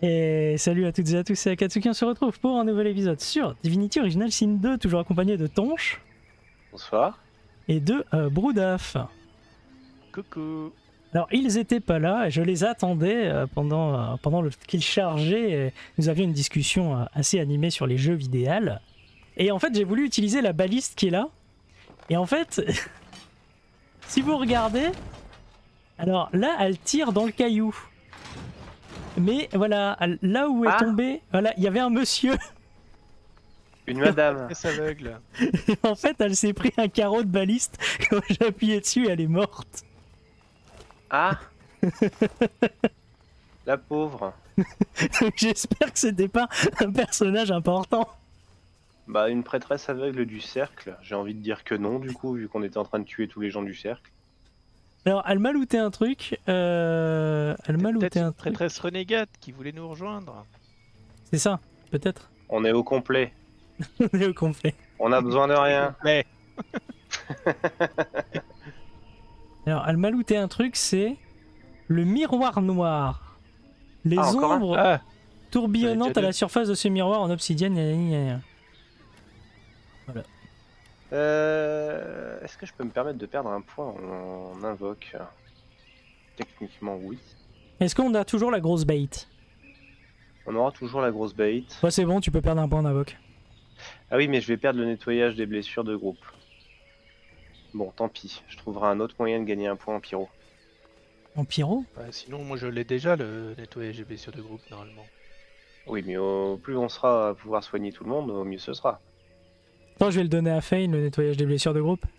Et salut à toutes et à tous, c'est Akatsuki, on se retrouve pour un nouvel épisode sur Divinity Original Sin 2, toujours accompagné de Tonche. Bonsoir. Et de Broudaf. Coucou. Alors ils étaient pas là, et je les attendais pendant qu'ils chargeaient. Et nous avions une discussion assez animée sur les jeux vidéo. Et en fait j'ai voulu utiliser la baliste qui est là. Et en fait, si vous regardez, alors là elle tire dans le caillou. Mais voilà, là où est tombé, voilà, il y avait un monsieur. Une madame. Elle s'aveugle. En fait, elle s'est pris un carreau de baliste. Quand j'ai appuyé dessus, elle est morte. Ah. La pauvre. J'espère que c'était pas un personnage important. Bah, une prêtresse aveugle du cercle. J'ai envie de dire que non, du coup, vu qu'on était en train de tuer tous les gens du cercle. Alors, elle m'a looté un truc. Elle m'a looté un truc. Prêtresse renégate qui voulait nous rejoindre. C'est ça, peut-être. On est au complet. On est au complet. On a besoin de rien. Mais Alors, elle m'a looté un truc, c'est le miroir noir. Les encore un ombres tourbillonnantes J'en ai déjà à la surface de ce miroir en obsidienne. Gna gna gna. Voilà. Est-ce que je peux me permettre de perdre un point en invoque? Techniquement, oui. Est-ce qu'on a toujours la grosse bait? On aura toujours la grosse bait. Ouais, c'est bon, tu peux perdre un point en invoque. Ah oui, mais je vais perdre le nettoyage des blessures de groupe. Bon, tant pis. Je trouverai un autre moyen de gagner un point en pyro. En pyro? sinon, moi je l'ai déjà le nettoyage des blessures de groupe normalement. Oui, mais au plus on sera à pouvoir soigner tout le monde, au mieux ce sera. Attends, je vais le donner à Fane, le nettoyage des blessures de groupe.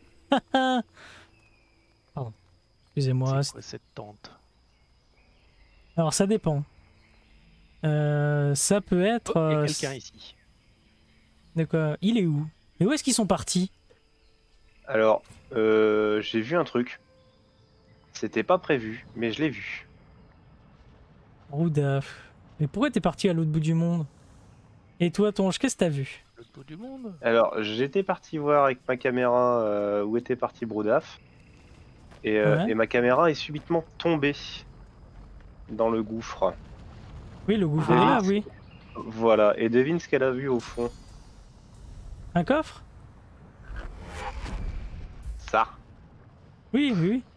Pardon. Excusez-moi. C'est quoi cette tente? Alors, ça dépend. Ça peut être... Oh, il y a quelqu'un ici. De quoi? Il est où? Mais où est-ce qu'ils sont partis? Alors, j'ai vu un truc. C'était pas prévu, mais je l'ai vu. Roudaf. Mais pourquoi t'es parti à l'autre bout du monde? Et toi, Tonge, qu'est-ce que t'as vu? Le bout du monde. Alors, j'étais parti voir avec ma caméra où était parti Broudaf. Ouais. Et ma caméra est subitement tombée dans le gouffre. Oui, le gouffre est là, oui. Voilà, et devine ce qu'elle a vu au fond. Un coffre? Ça. Oui, oui, oui.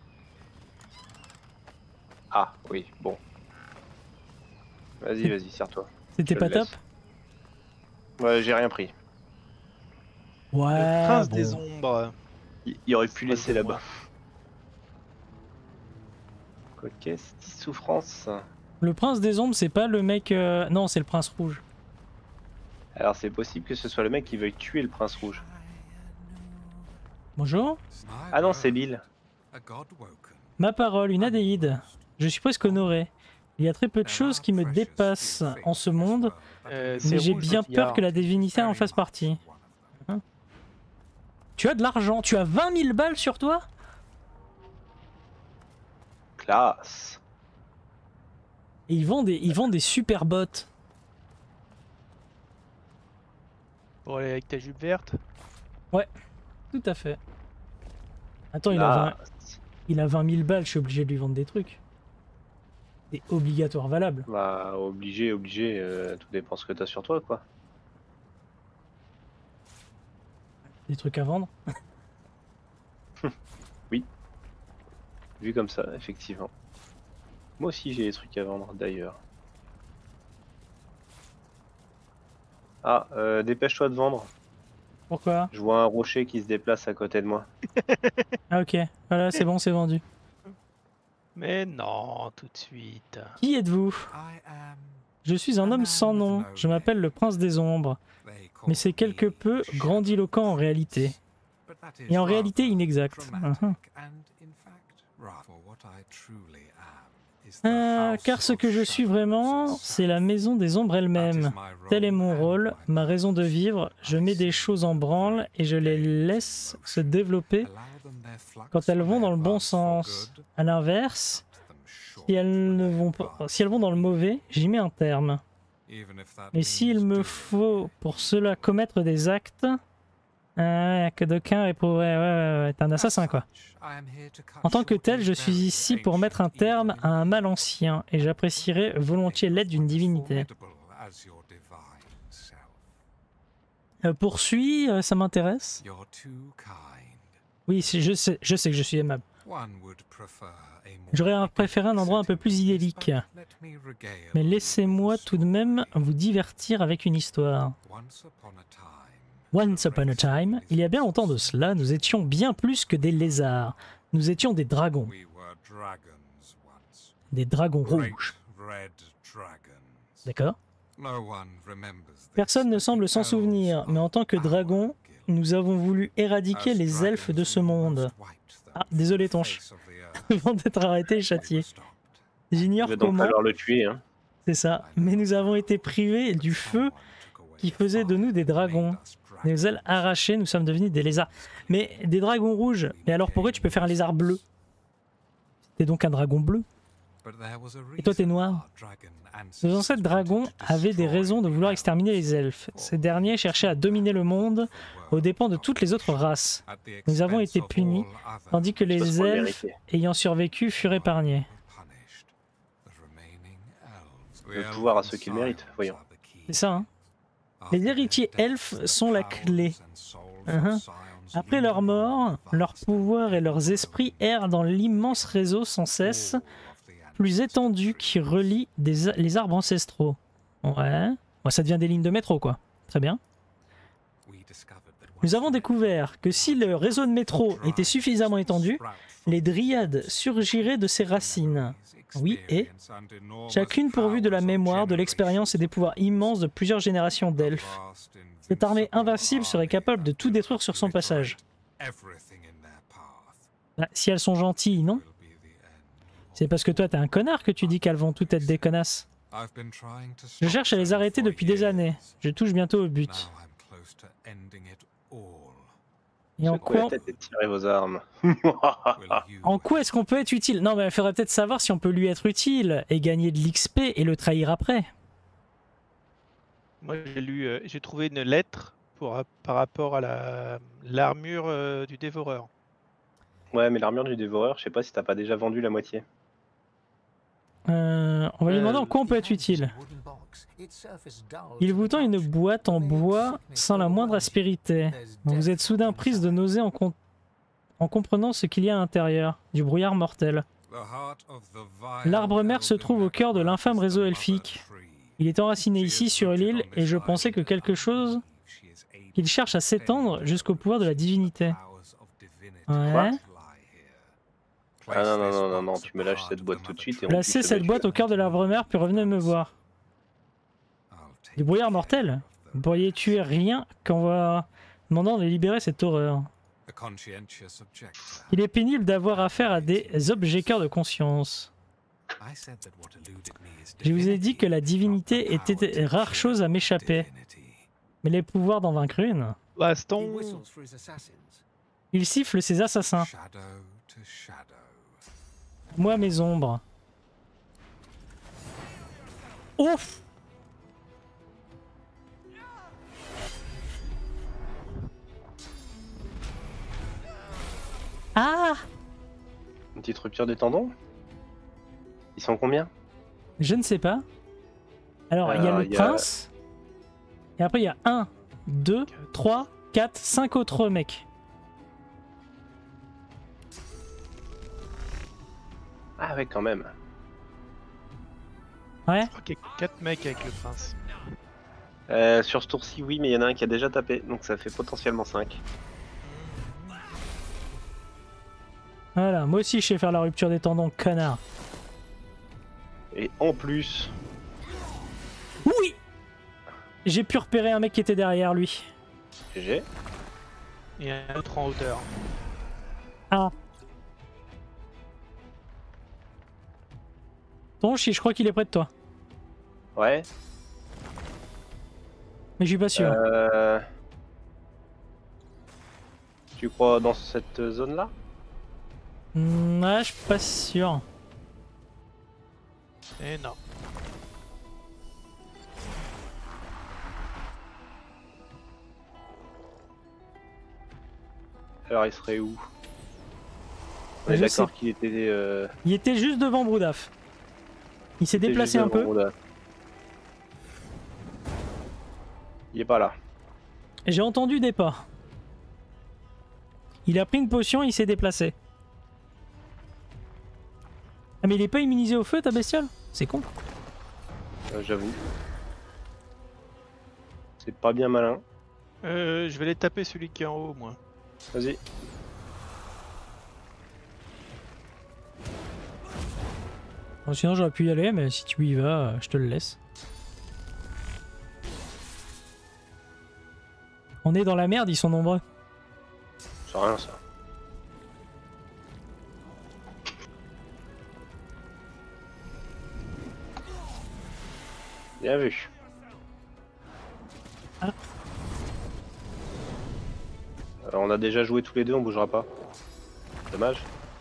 Ah, oui, bon. Vas-y, vas-y, serre-toi. C'était Je pas le top? laisse. Ouais, j'ai rien pris. Ouais, Le prince bon. des ombres. Il aurait pu Pas laisser de là-bas. moi. Cocasse, souffrance. Le prince des ombres, c'est pas le mec... Non, c'est le prince rouge. Alors c'est possible que ce soit le mec qui veuille tuer le prince rouge. Bonjour. Ah non, c'est Bill. Ma parole, une adéide. Je suis presque honoré. Il y a très peu de choses qui me dépassent en ce monde, mais j'ai bien peur que la divinité en fasse partie. Hein? Tu as de l'argent, tu as 20 000 balles sur toi? Classe. Et ils vendent des super bottes. Pour aller avec ta jupe verte. Tout à fait. Attends, il a 20 000 balles, je suis obligé de lui vendre des trucs. C'est obligatoire valable. Bah, obligé, tout dépend ce que t'as sur toi, quoi. Des trucs à vendre. Vu comme ça, effectivement. Moi aussi j'ai des trucs à vendre, d'ailleurs. Ah, dépêche-toi de vendre. Pourquoi? Je vois un rocher qui se déplace à côté de moi. Ah ok, voilà, c'est bon, c'est vendu. Mais non, tout de suite. Qui êtes-vous? Je suis un homme sans nom, je m'appelle le prince des ombres. Mais c'est quelque peu grandiloquent en réalité. Et en réalité inexact. Car ce que je suis vraiment, c'est la maison des ombres elle-même. Tel est mon rôle, ma raison de vivre. Je mets des choses en branle et je les laisse se développer quand elles vont dans le bon sens. À l'inverse, si elles vont dans le mauvais, j'y mets un terme. Mais s'il me faut pour cela commettre des actes, Ouais, que d'aucuns éprouveraient. Ouais. T'es un assassin, quoi. En tant que tel, je suis ici pour mettre un terme à un mal ancien, et j'apprécierais volontiers l'aide d'une divinité. Poursuis, ça m'intéresse. Oui, je sais que je suis aimable. J'aurais préféré un endroit un peu plus idyllique. Mais laissez-moi tout de même vous divertir avec une histoire. Once upon a time, il y a bien longtemps de cela, nous étions bien plus que des lézards. Nous étions des dragons. Des dragons rouges. D'accord? Personne ne semble s'en souvenir, mais en tant que dragon, nous avons voulu éradiquer les elfes de ce monde. Ah, désolé Tonche. Avant d'être arrêté et châtié. J'ignore Il va donc comment. falloir le tuer, hein. C'est ça. Mais nous avons été privés du feu qui faisait de nous des dragons. Nos ailes arrachées, nous sommes devenus des lézards. Mais des dragons rouges. Mais alors pourquoi tu peux faire un lézard bleu? T'es donc un dragon bleu. Et toi t'es noir. Nos ancêtres dragons avaient des raisons de vouloir exterminer les elfes. Ces derniers cherchaient à dominer le monde aux dépens de toutes les autres races. Nous avons été punis, tandis que les elfes ayant survécu furent épargnés. Le pouvoir à ceux qui le méritent, voyons. C'est ça, hein. Les héritiers elfes sont la clé. Après leur mort, leur pouvoir et leurs esprits errent dans l'immense réseau sans cesse plus étendu qui relie les arbres ancestraux. Ouais, ça devient des lignes de métro, quoi. Très bien. Nous avons découvert que si le réseau de métro était suffisamment étendu, les dryades surgiraient de ses racines. Oui, et chacune pourvue de la mémoire, de l'expérience et des pouvoirs immenses de plusieurs générations d'elfes. Cette armée invincible serait capable de tout détruire sur son passage. Bah, si elles sont gentilles, non? C'est parce que toi t'es un connard que tu dis qu'elles vont toutes être des connasses. Je cherche à les arrêter depuis des années. Je touche bientôt au but. Et en quoi... peut-être tirer vos armes. En quoi est-ce qu'on peut être utile? Non mais il faudrait peut-être savoir si on peut lui être utile et gagner de l'XP et le trahir après. Moi j'ai trouvé une lettre par rapport à l'armure du dévoreur. Ouais, mais l'armure du dévoreur, je sais pas si t'as pas déjà vendu la moitié. On va lui demander en quoi on peut être utile. Il vous tend une boîte en bois sans la moindre aspérité. Vous êtes soudain prise de nausée en comprenant ce qu'il y a à l'intérieur. Du brouillard mortel. L'arbre mère se trouve au cœur de l'infâme réseau elfique. Il est enraciné ici sur l'île et je pensais que quelque chose qu'il cherche à s'étendre jusqu'au pouvoir de la divinité. Ouais. Ah non, tu me lâches cette boîte tout de suite. Et placez cette boîte au cœur de l'arbre mère puis revenez me voir. Du brouillard mortel? Vous pourriez tuer rien qu'en va demandant de libérer cette horreur. Il est pénible d'avoir affaire à des objets-cœurs de conscience. Je vous ai dit que la divinité était une rare chose à m'échapper. Mais les pouvoirs d'en vaincre une... Baston. Il siffle ses assassins. Moi mes ombres. Ouf! Ah! Une petite rupture des tendons? Ils sont combien? Je ne sais pas. Alors il y a le prince. Et après il y a 1, 2, 3, 4, 5 autres mecs. Ah ouais, quand même. Ouais. Je crois qu'il y a 4 mecs avec le prince. Sur ce tour-ci, oui, mais il y en a un qui a déjà tapé, donc ça fait potentiellement 5. Voilà, moi aussi je sais faire la rupture des tendons, connard. Et en plus... Oui! J'ai pu repérer un mec qui était derrière lui. GG. Et un autre en hauteur. Ah. Tonchi, je crois qu'il est près de toi. Ouais. Mais je suis pas sûr. Tu crois dans cette zone-là? Ouais, je suis pas sûr. Et non. Alors il serait où? On est Je d'accord sais. qu'il était... Il était juste devant Broudaf. Il s'est il était déplacé juste un peu. devant Roda. Il est pas là. J'ai entendu des pas. Il a pris une potion, il s'est déplacé. Ah mais il est pas immunisé au feu ta bestiole? C'est con. J'avoue. C'est pas bien malin. Je vais aller taper celui qui est en haut, moi. Vas-y. Bon, sinon j'aurais pu y aller, mais si tu y vas, je te le laisse. On est dans la merde, ils sont nombreux. C'est rien ça. Bien vu. Ah. Alors on a déjà joué tous les deux, on bougera pas. Dommage.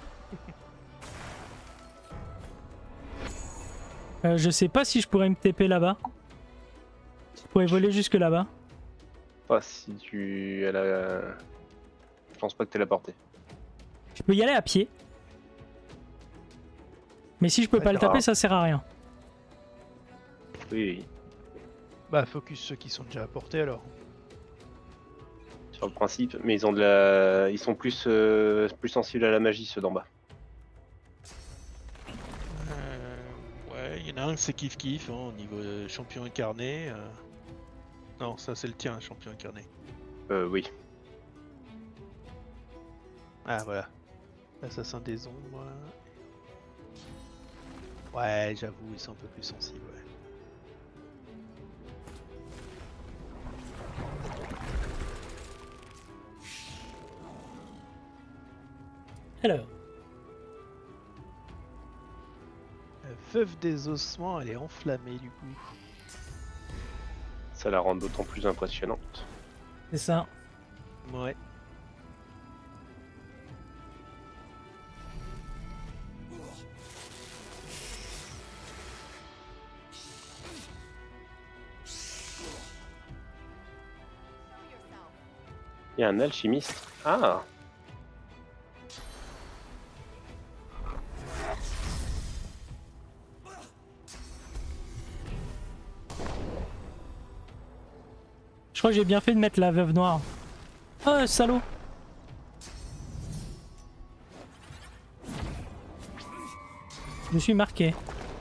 Je sais pas si je pourrais me TP là-bas. Je pourrais voler jusque là-bas. Pas si tu... Elle a... Je pense pas que t'aies la portée. Je peux y aller à pied. Mais si je peux pas le taper, grave. ça sert à rien. Oui, Bah, focus ceux qui sont déjà à portée alors. sur le principe. Mais ils ont de la... Ils sont plus, plus sensibles à la magie, ceux d'en bas. Ouais, il y en a un, c'est kiff-kiff, hein, au niveau champion incarné. Non, ça c'est le tien, champion incarné. Oui. Ah, voilà. Assassin des ombres. Ouais, j'avoue, ils sont un peu plus sensibles, ouais. Alors, La veuve des ossements, elle est enflammée du coup. Ça la rend d'autant plus impressionnante. c'est ça. Ouais. Il y a un alchimiste. Ah! Je crois que j'ai bien fait de mettre la veuve noire. Oh, salaud! Je suis marqué.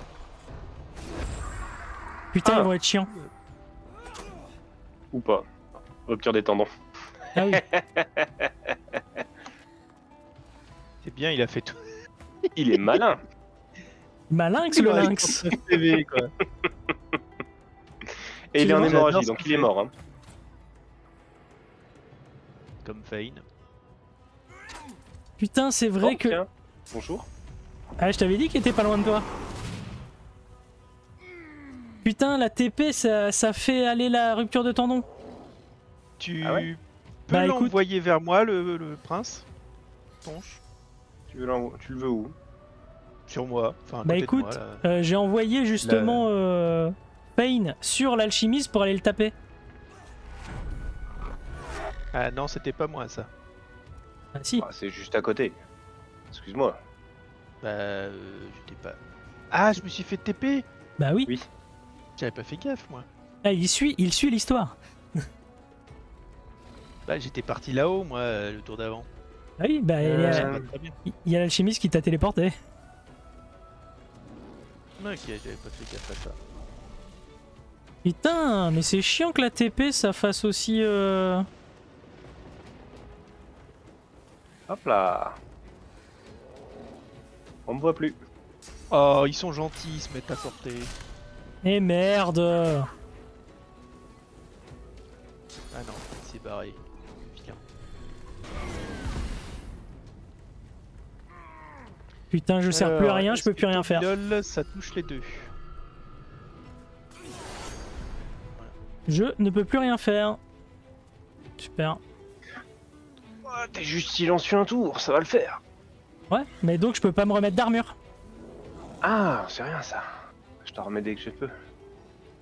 Putain, Ah. ils vont être chiants. Ou pas. Rupture des tendons. Ah oui. C'est bien, il a fait tout. Il est malin. Malinx le lynx. PV, quoi. Et il est en J'adore hémorragie, ce donc qu'il il est fait. mort. Hein. Comme Fane. Putain, c'est vrai Oh, que... tiens. Bonjour. Ah, je t'avais dit qu'il était pas loin de toi. Putain, la TP, ça fait aller la rupture de tendon. Tu Ah ouais peux Bah, écoute. l'envoyer vers moi, le prince Ponche. Tu le veux où? Sur moi. Enfin, à Bah côté de écoute, moi, là. j'ai envoyé justement Pain sur l'alchimiste pour aller le taper. Ah non, c'était pas moi ça. Ah si, Ah, c'est juste à côté. Excuse-moi. Bah, j'étais pas. Ah, je me suis fait TP. bah oui. Oui. J'avais pas fait gaffe, moi. Ah, il suit l'histoire. Bah, j'étais parti là-haut, moi, le tour d'avant. Ah oui, bah il y a- C'est pas très bien. il y a l'alchimiste qui t'a téléporté. Ok, j'avais pas fait gaffe à ça. Putain, mais c'est chiant que la TP ça fasse aussi... Hop là. On me voit plus. Oh, ils sont gentils, ils se mettent à portée. Eh merde. Ah non, il s'est barré. Viens. Putain, je sers plus à rien, je peux plus rien faire. LOL, ça touche les deux. Je ne peux plus rien faire. Super. Oh, t'es juste silencieux un tour, ça va le faire. Ouais, mais donc je peux pas me remettre d'armure. Ah, c'est rien ça. Je t'en remets dès que je peux.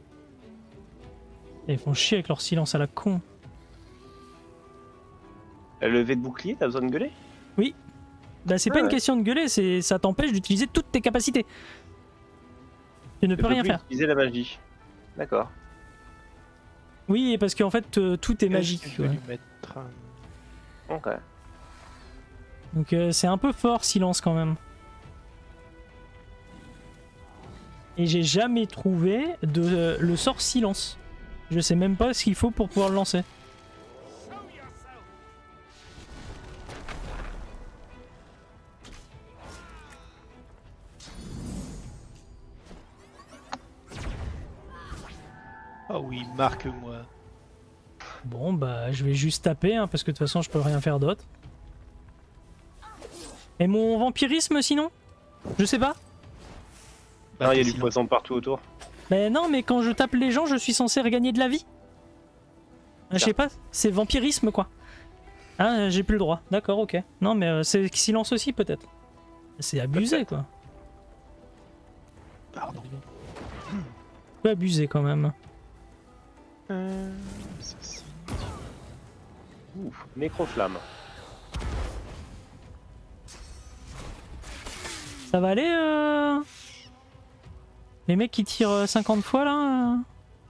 Et ils font chier avec leur silence à la con. La levée de bouclier, t'as besoin de gueuler? Bah c'est Ah pas une ouais. question de gueuler, ça t'empêche d'utiliser toutes tes capacités. Tu ne peux rien plus faire. utiliser la magie. D'accord. Oui, parce qu'en fait tout est magique. Je vais Ouais. lui mettre un... Ok. Donc c'est un peu fort silence quand même. Et j'ai jamais trouvé de le sort silence. Je sais même pas ce qu'il faut pour pouvoir le lancer. Ah oui, marque-moi. Bon bah je vais juste taper hein, parce que de toute façon je peux rien faire d'autre. Et mon vampirisme sinon? Je sais pas. Ah, il y a du silence. poison partout autour. Mais non, mais quand je tape les gens, je suis censé regagner de la vie. Je sais pas, c'est vampirisme quoi. Ah, j'ai plus le droit. D'accord, ok. Non, mais c'est silence aussi peut-être. C'est abusé quoi. Pardon. Un peu abusé quand même. Ceci. Ouf, nécroflamme. Ça va aller les mecs qui tirent 50 fois là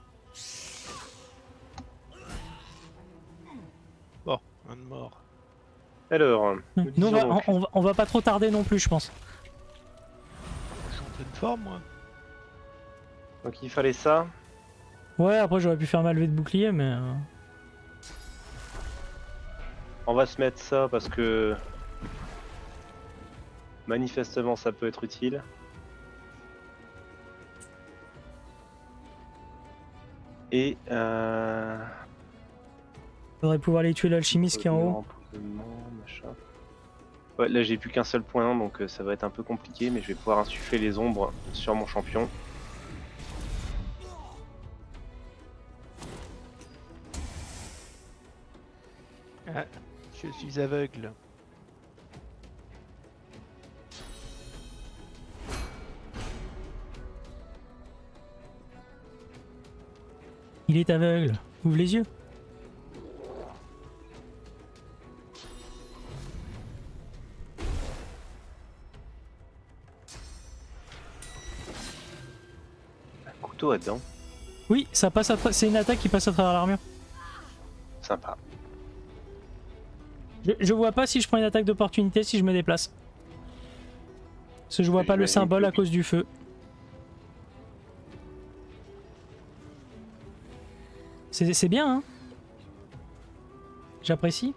Bon, un de mort. Alors, nous Nous, disons donc, on va pas trop tarder non plus, je pense. Je suis en pleine forme, moi. donc il fallait ça. Ouais, après j'aurais pu faire ma levée de bouclier, mais... On va se mettre ça parce que manifestement ça peut être utile. Et faudrait pouvoir aller tuer l'alchimiste qui est en haut. machin. Ouais, là j'ai plus qu'un seul point donc ça va être un peu compliqué, mais je vais pouvoir insuffler les ombres sur mon champion. Ah, je suis aveugle. Il est aveugle. Ouvre les yeux. Un couteau à dents, Oui, ça passe c'est une attaque qui passe à travers l'armure. sympa. Je vois pas si je prends une attaque d'opportunité si je me déplace. Parce que je vois pas le J'imagine symbole que à oui. cause du feu. C'est bien, hein. J'apprécie.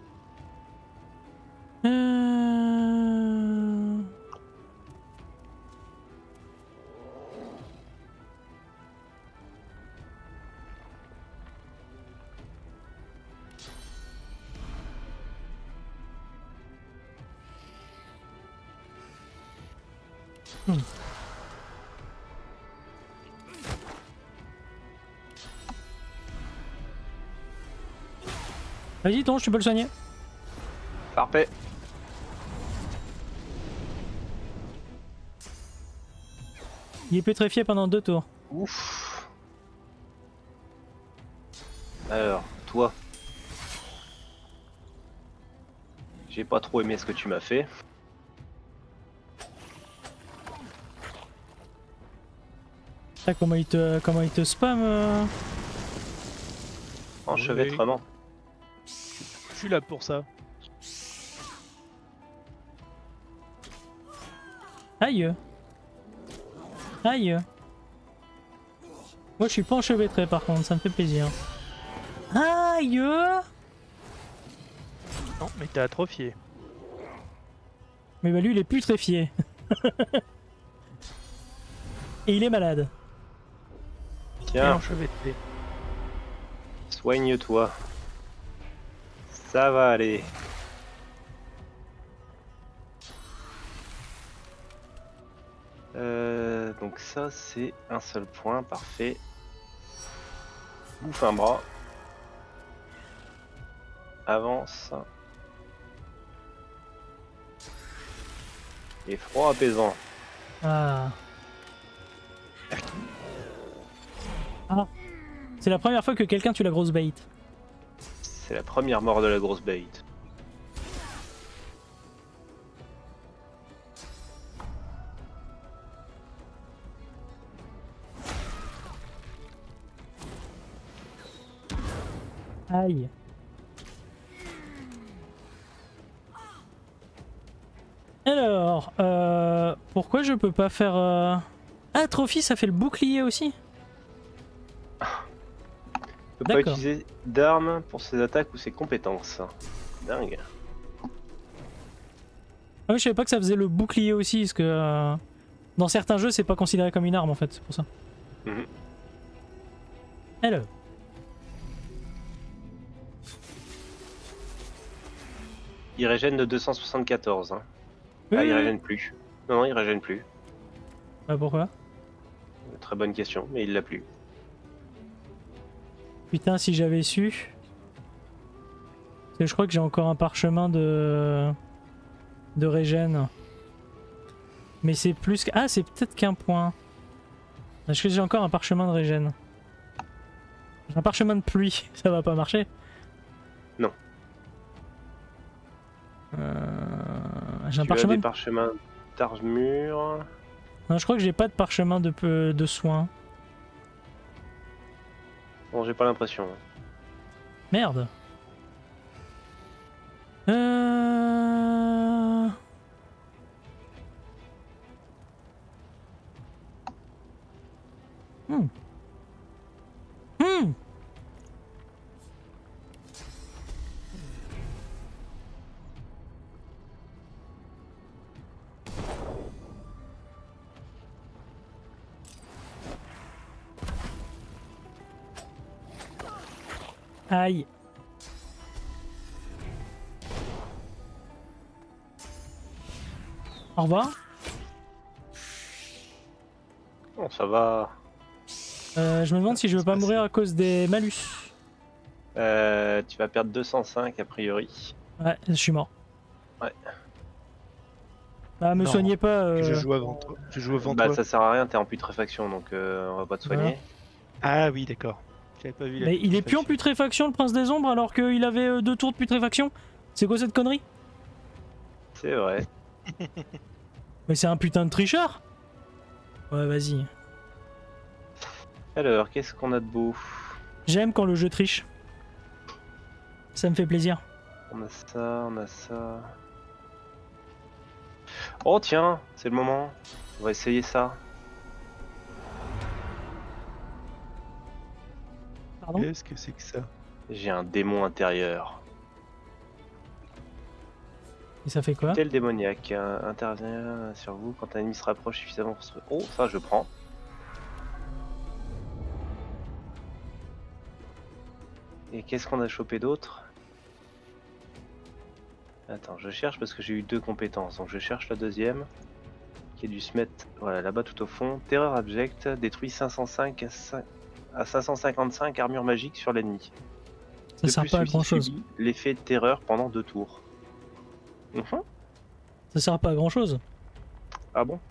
Vas-y, Tonge, tu peux le soigner. Parfait. Il est pétrifié pendant 2 tours. Ouf. Alors, toi. J'ai pas trop aimé ce que tu m'as fait. Ah, comment il te spam Enchevêtrement. Je suis là pour ça. Aïe. Aïe. Moi je suis pas enchevêtré par contre, ça me fait plaisir. Aïe. Non, mais t'es atrophié. Mais bah lui il est putréfié. Et il est malade. Et Tiens, enchevêtré. soigne-toi. Ça va aller. Donc ça c'est un seul point, parfait. Bouffe un bras. Avance. Et froid apaisant. Ah. Ah. C'est la première fois que quelqu'un tue la grosse bait. C'est la première mort de la grosse bait. Aïe. Alors, pourquoi je peux pas faire... Ah, Trophy, ça fait le bouclier aussi? Il peut pas utiliser d'armes pour ses attaques ou ses compétences. Dingue. Ah oui, je savais pas que ça faisait le bouclier aussi, parce que dans certains jeux, c'est pas considéré comme une arme en fait, c'est pour ça. Hello. Il régène de 274. Hein. Oui, Ah, il oui. régène plus. Non, il régène plus. Ah, pourquoi? Très bonne question, mais il l'a plus. Putain, si j'avais su. Parce que je crois que j'ai encore un parchemin de régène. Mais c'est plus que... Ah, c'est peut-être qu'un point. Est-ce que j'ai encore un parchemin de régène? J'ai un parchemin de pluie, ça va pas marcher? Non. J'ai un Tu as parchemin des parchemins d'armure. Non, je crois que j'ai pas de parchemin de soins. Bon, j'ai pas l'impression. Merde. Hmm. Hmm. Aïe. Au revoir. Bon, ça va. Je me demande si je veux pas mourir à cause des malus. Tu vas perdre 205 a priori. Ouais, je suis mort. Ouais. Ah, me Non, soignez pas. Je joue avant toi. Je joue avant Bah toi. ça sert à rien, t'es en putréfaction donc on va pas te soigner. Ah oui, d'accord. J'avais pas vu la Mais il est plus en putréfaction. putréfaction, le prince des ombres, alors qu'il avait 2 tours de putréfaction. C'est quoi cette connerie? C'est vrai. Mais c'est un putain de tricheur. Ouais, vas-y. Alors, qu'est-ce qu'on a de beau? J'aime quand le jeu triche. Ça me fait plaisir. On a ça, on a ça. Oh tiens, c'est le moment. On va essayer ça. Pardon? Qu'est-ce que c'est que ça? J'ai un démon intérieur. Et ça fait quoi? Tel démoniaque intervient sur vous quand un ennemi se rapproche suffisamment pour se... Oh, ça je prends. Et qu'est-ce qu'on a chopé d'autre? Attends, je cherche parce que j'ai eu 2 compétences. Donc je cherche la deuxième. Qui est du Smet. Voilà, là-bas tout au fond. Terreur abjecte, détruit 505 à 555 armure magique sur l'ennemi. Ça sert pas à grand chose. L'effet de terreur pendant 2 tours. Ça sert pas à grand chose. Ah bon?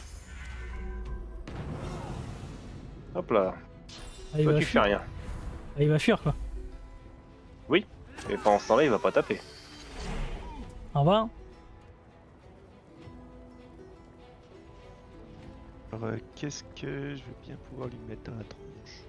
Hop là. Ah, il Toi va tu fais fuir. rien. Ah, il va fuir quoi. Oui. Mais pendant ce temps-là il va pas taper. Au revoir. Alors, qu'est-ce que je veux bien pouvoir lui mettre dans la tronche?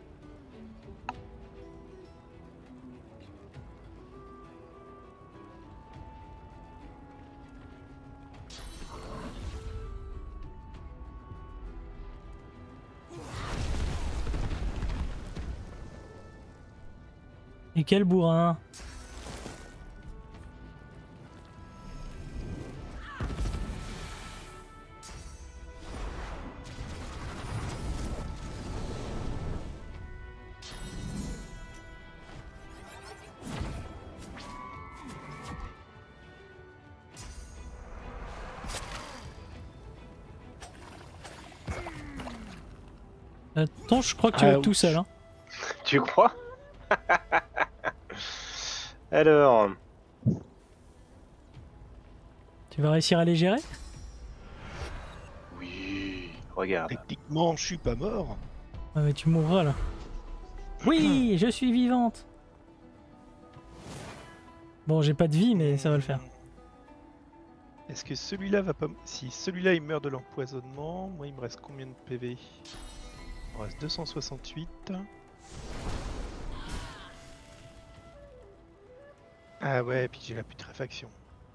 Et quel bourrin. Attends, je crois que tu vas être tout seul. Hein. Tu crois? Alors... Tu vas réussir à les gérer? Oui, regarde. Techniquement, je suis pas mort. Ah mais tu mourras là. Oui, je suis vivante. Bon, j'ai pas de vie, mais ça va le faire. Est-ce que celui-là va pas... Si celui-là il meurt de l'empoisonnement, moi il me reste combien de PV? Il me reste 268. Ah ouais, et puis j'ai la putréfaction.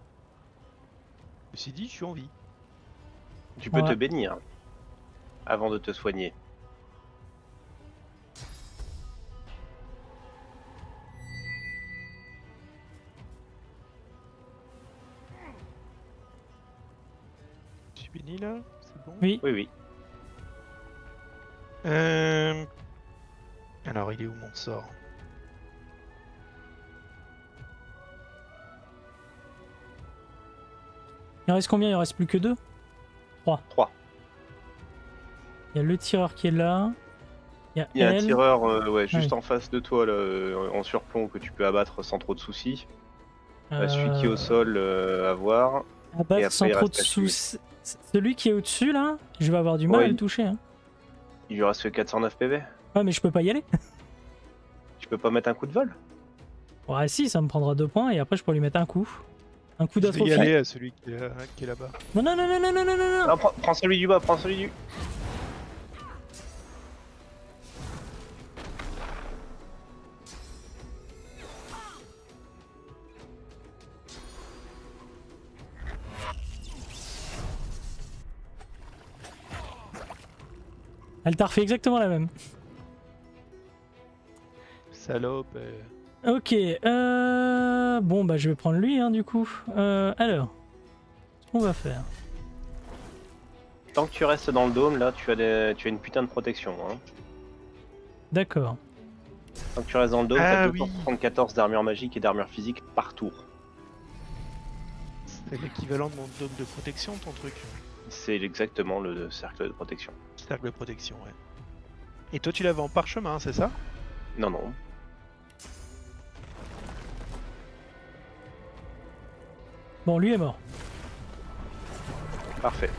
Ceci dit, je suis en vie. Tu peux te Ouais. bénir avant de te soigner. Je suis béni là, c'est bon. Oui. Oui, oui. Alors, il est où mon sort? Il en reste combien? Il en reste plus que 2. 3. 3. Il y a le tireur qui est là. Il y a Il y a un elle. tireur ouais, juste oui. en face de toi, là, en surplomb, que tu peux abattre sans trop de soucis. Celui qui est Euh, au sol, à voir. Et Abattre après, sans il trop de reste celui. soucis. Celui qui est au-dessus là, je vais avoir du mal Ouais, à le toucher. Hein. il lui reste que 409 PV. Ouais, mais je peux pas y aller. Tu peux pas mettre un coup de vol? Ouais, si, ça me prendra 2 points et après je pourrais lui mettre un coup. Un coup Je vais y d'atrophie. aller à celui qui est là-bas. Non, non, non, non, non, non, non, non, non. Non, prends celui du bas, prends celui du... Elle t'a refait exactement la même. Salope. Ok, bon bah je vais prendre lui hein, du coup. Alors, ce qu'on va faire. Tant que tu restes dans le dôme, là, tu as une putain de protection. Hein. D'accord. Tant que tu restes dans le dôme, Ah t'as oui. 274 d'armure magique et d'armure physique par tour. C'est l'équivalent de mon dôme de protection, ton truc. C'est exactement le cercle de protection. Cercle de protection, ouais. Et toi, tu l'avais en parchemin, c'est ça? Non, non. Bon, lui est mort. Parfait.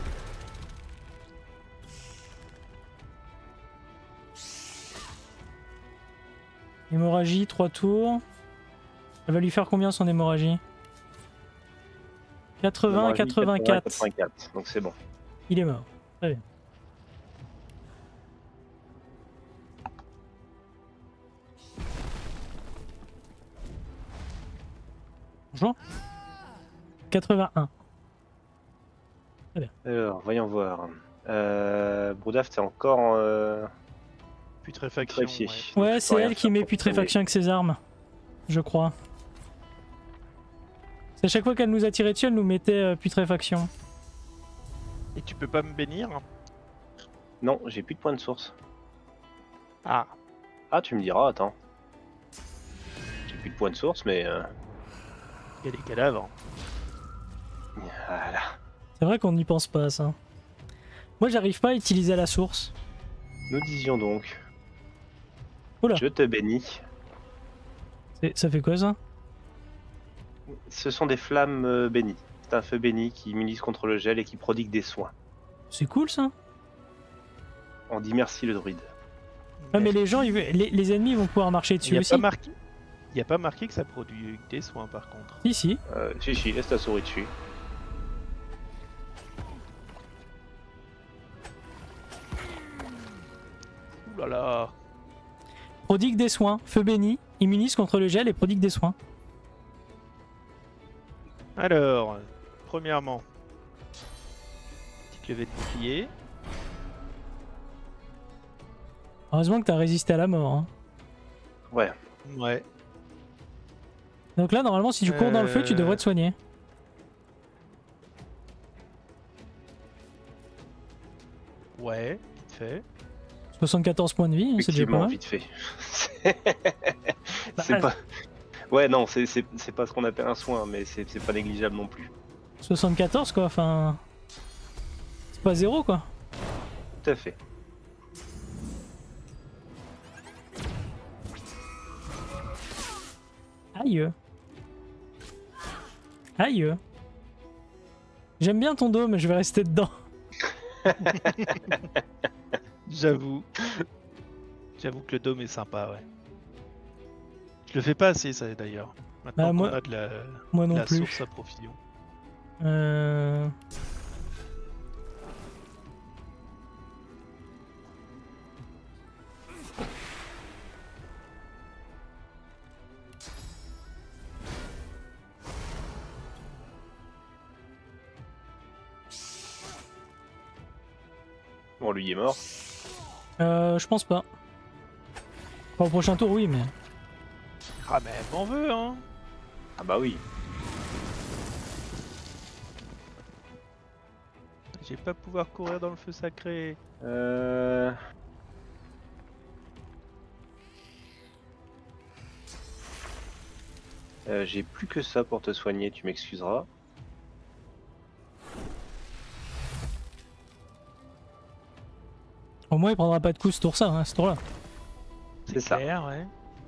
Hémorragie, 3 tours. Elle va lui faire combien son hémorragie? 80, Hémorragie, 84. 84, donc c'est bon. Il est mort. Très bien. Bonjour. 81. Alors, voyons voir. Broudaf, t'es encore en... Putréfaction. Putréfié. Ouais. Ouais, Tu c'est peux rien elle qui faire met pour putréfaction avec ses armes. Je crois. C'est à chaque fois qu'elle nous a tiré dessus, elle nous mettait putréfaction. Et tu peux pas me bénir? Non, j'ai plus de points de source. Ah. Ah, tu me diras, attends. J'ai plus de points de source, mais... Il y a des cadavres. Voilà. C'est vrai qu'on n'y pense pas à ça. Moi, j'arrive pas à utiliser la source. Nous disions donc... Oula. Je te bénis. Ça fait quoi ça? Ce sont des flammes bénies. C'est un feu béni qui immunise contre le gel et qui prodigue des soins. C'est cool ça. On dit merci le druide. Ouais, mais les gens, les ennemis vont pouvoir marcher Il dessus n'y a aussi. pas marqué. Il n'y a pas marqué que ça produit des soins par contre. Si, si. Si, laisse ta souris dessus. Ouh là là. Prodigue des soins. Feu béni. Immunise contre le gel et prodigue des soins. Alors, premièrement, petite levée de bouclier. Heureusement que t'as résisté à la mort. Hein. Ouais. Ouais. Donc là, normalement, si tu cours dans le feu, tu devrais te soigner. Ouais, vite fait. 74 points de vie, c'est déjà pas Effectivement, mal. vite fait. Bah, c'est pas... Ouais, non, c'est pas ce qu'on appelle un soin, mais c'est pas négligeable non plus. 74 quoi, enfin... C'est pas zéro quoi. Tout à fait. Aïe. Aïe. J'aime bien ton dos, mais je vais rester dedans. J'avoue. J'avoue que le dôme est sympa, ouais. Je le fais pas assez, ça d'ailleurs. Maintenant Bah, moi- qu'on a de Moi non la plus. source à profusion. Euh... Bon, lui il est mort. Je pense pas. Enfin, au prochain tour, oui, mais. Ah mais elle m'en veut hein. Ah bah oui. J'ai pas pouvoir courir dans le feu sacré. J'ai plus que ça pour te soigner, tu m'excuseras. Au moins, il prendra pas de coups ce tour-là, hein, ce tour-là. C'est ça. Clair, ouais.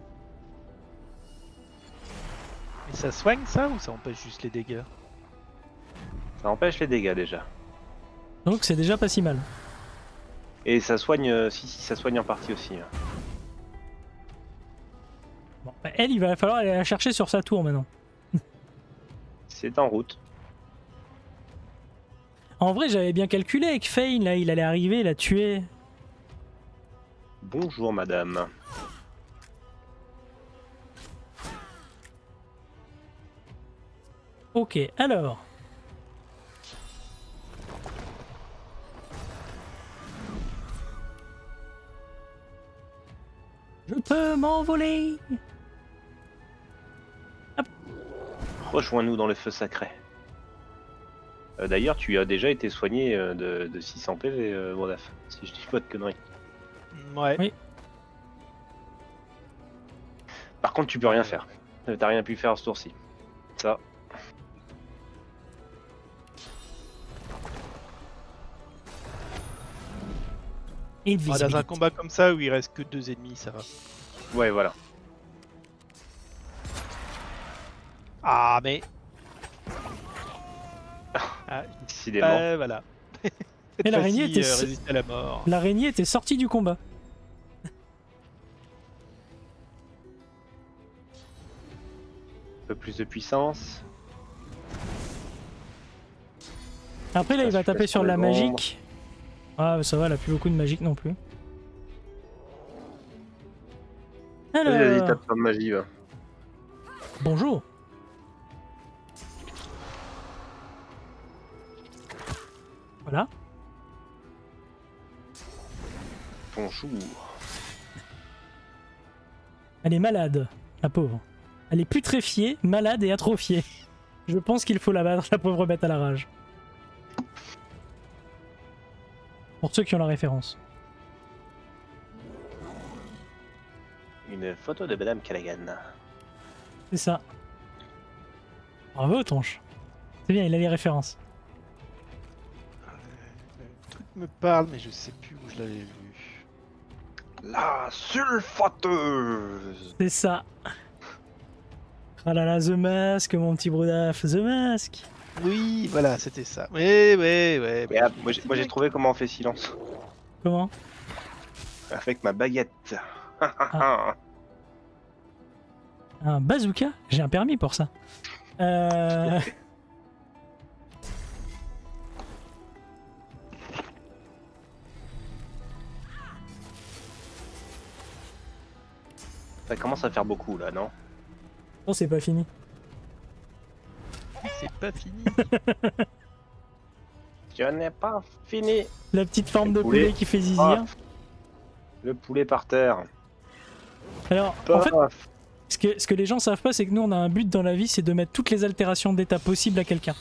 Et ça soigne ça ou ça empêche juste les dégâts? Ça empêche les dégâts déjà. Donc, c'est déjà pas si mal. Et ça soigne, si ça soigne en partie aussi. Hein. Bon, bah, elle, il va falloir aller la chercher sur sa tour maintenant. C'est en route. En vrai, j'avais bien calculé avec Fane, là, il allait arriver, la tuer. Bonjour madame. Ok, alors. Je peux m'envoler. Rejoins-nous dans le feu sacré. D'ailleurs, tu as déjà été soigné de 600 PV, Brodaf, si je dis pas de conneries. Ouais. Oui. Par contre, tu peux rien faire. T'as rien pu faire ce tour-ci. Ça. Dans un combat comme ça où il reste que 2 ennemis, ça va. Ouais, voilà. Ah mais. Ah, Décidément. voilà. Et l'araignée était, résiste à la mort. l'araignée était sortie du combat. Un peu plus de puissance. Après là, il va taper sur la l'ombre. magique. Ah, ça va, elle a plus beaucoup de magique non plus. Vas-y, vas-y, Alors, tape sur le magie, va. bonjour. Voilà. Bonjour. Elle est malade, la pauvre. Elle est putréfiée, malade et atrophiée. Je pense qu'il faut la battre, la pauvre bête à la rage. Pour ceux qui ont la référence. Une photo de Madame Callaghan. C'est ça. Bravo, Tonche. C'est bien, il a les références. Le truc me parle, mais je sais plus où je l'avais vu. La sulfateuse. C'est ça. Ah là là, The Mask, mon petit Brodaf, The Mask. Oui, voilà, c'était ça. Ouais. Et, moi j'ai trouvé comment on fait silence. Comment? Avec ma baguette. Un bazooka? J'ai un permis pour ça. Ça commence à faire beaucoup là, non? Non, c'est pas fini. C'est pas fini. Je n'ai pas fini. La petite forme de poulet. poulet qui fait zizir. Ah. Le poulet par terre. Alors, en fait, ce que les gens savent pas, c'est que nous, on a un but dans la vie, c'est de mettre toutes les altérations d'état possibles à quelqu'un.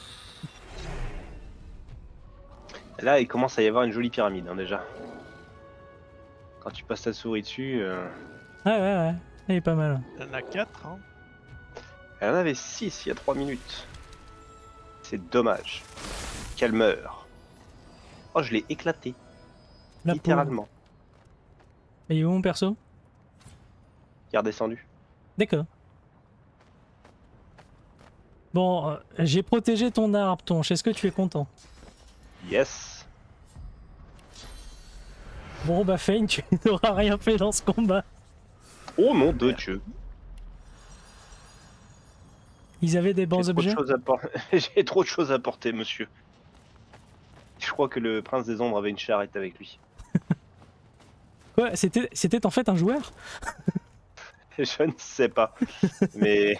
Là, il commence à y avoir une jolie pyramide, hein, déjà. Quand tu passes ta souris dessus... Ouais, elle est pas mal. Il y en a 4, hein. Elle en avait 6 il y a 3 minutes. C'est dommage. Qu'elle meure. Oh, je l'ai éclaté. La Littéralement. Et il est où mon perso? Il est redescendu. D'accord. Bon, j'ai protégé ton arbre, Tonche. Est-ce que tu es content? Yes. Bon, bah, Fane, tu n'auras rien fait dans ce combat. Oh mon Dieu. Ils avaient des bons objets? J'ai trop de choses à porter, monsieur. Je crois que le prince des ombres avait une charrette avec lui. Quoi? C'était en fait un joueur? Je ne sais pas. Mais...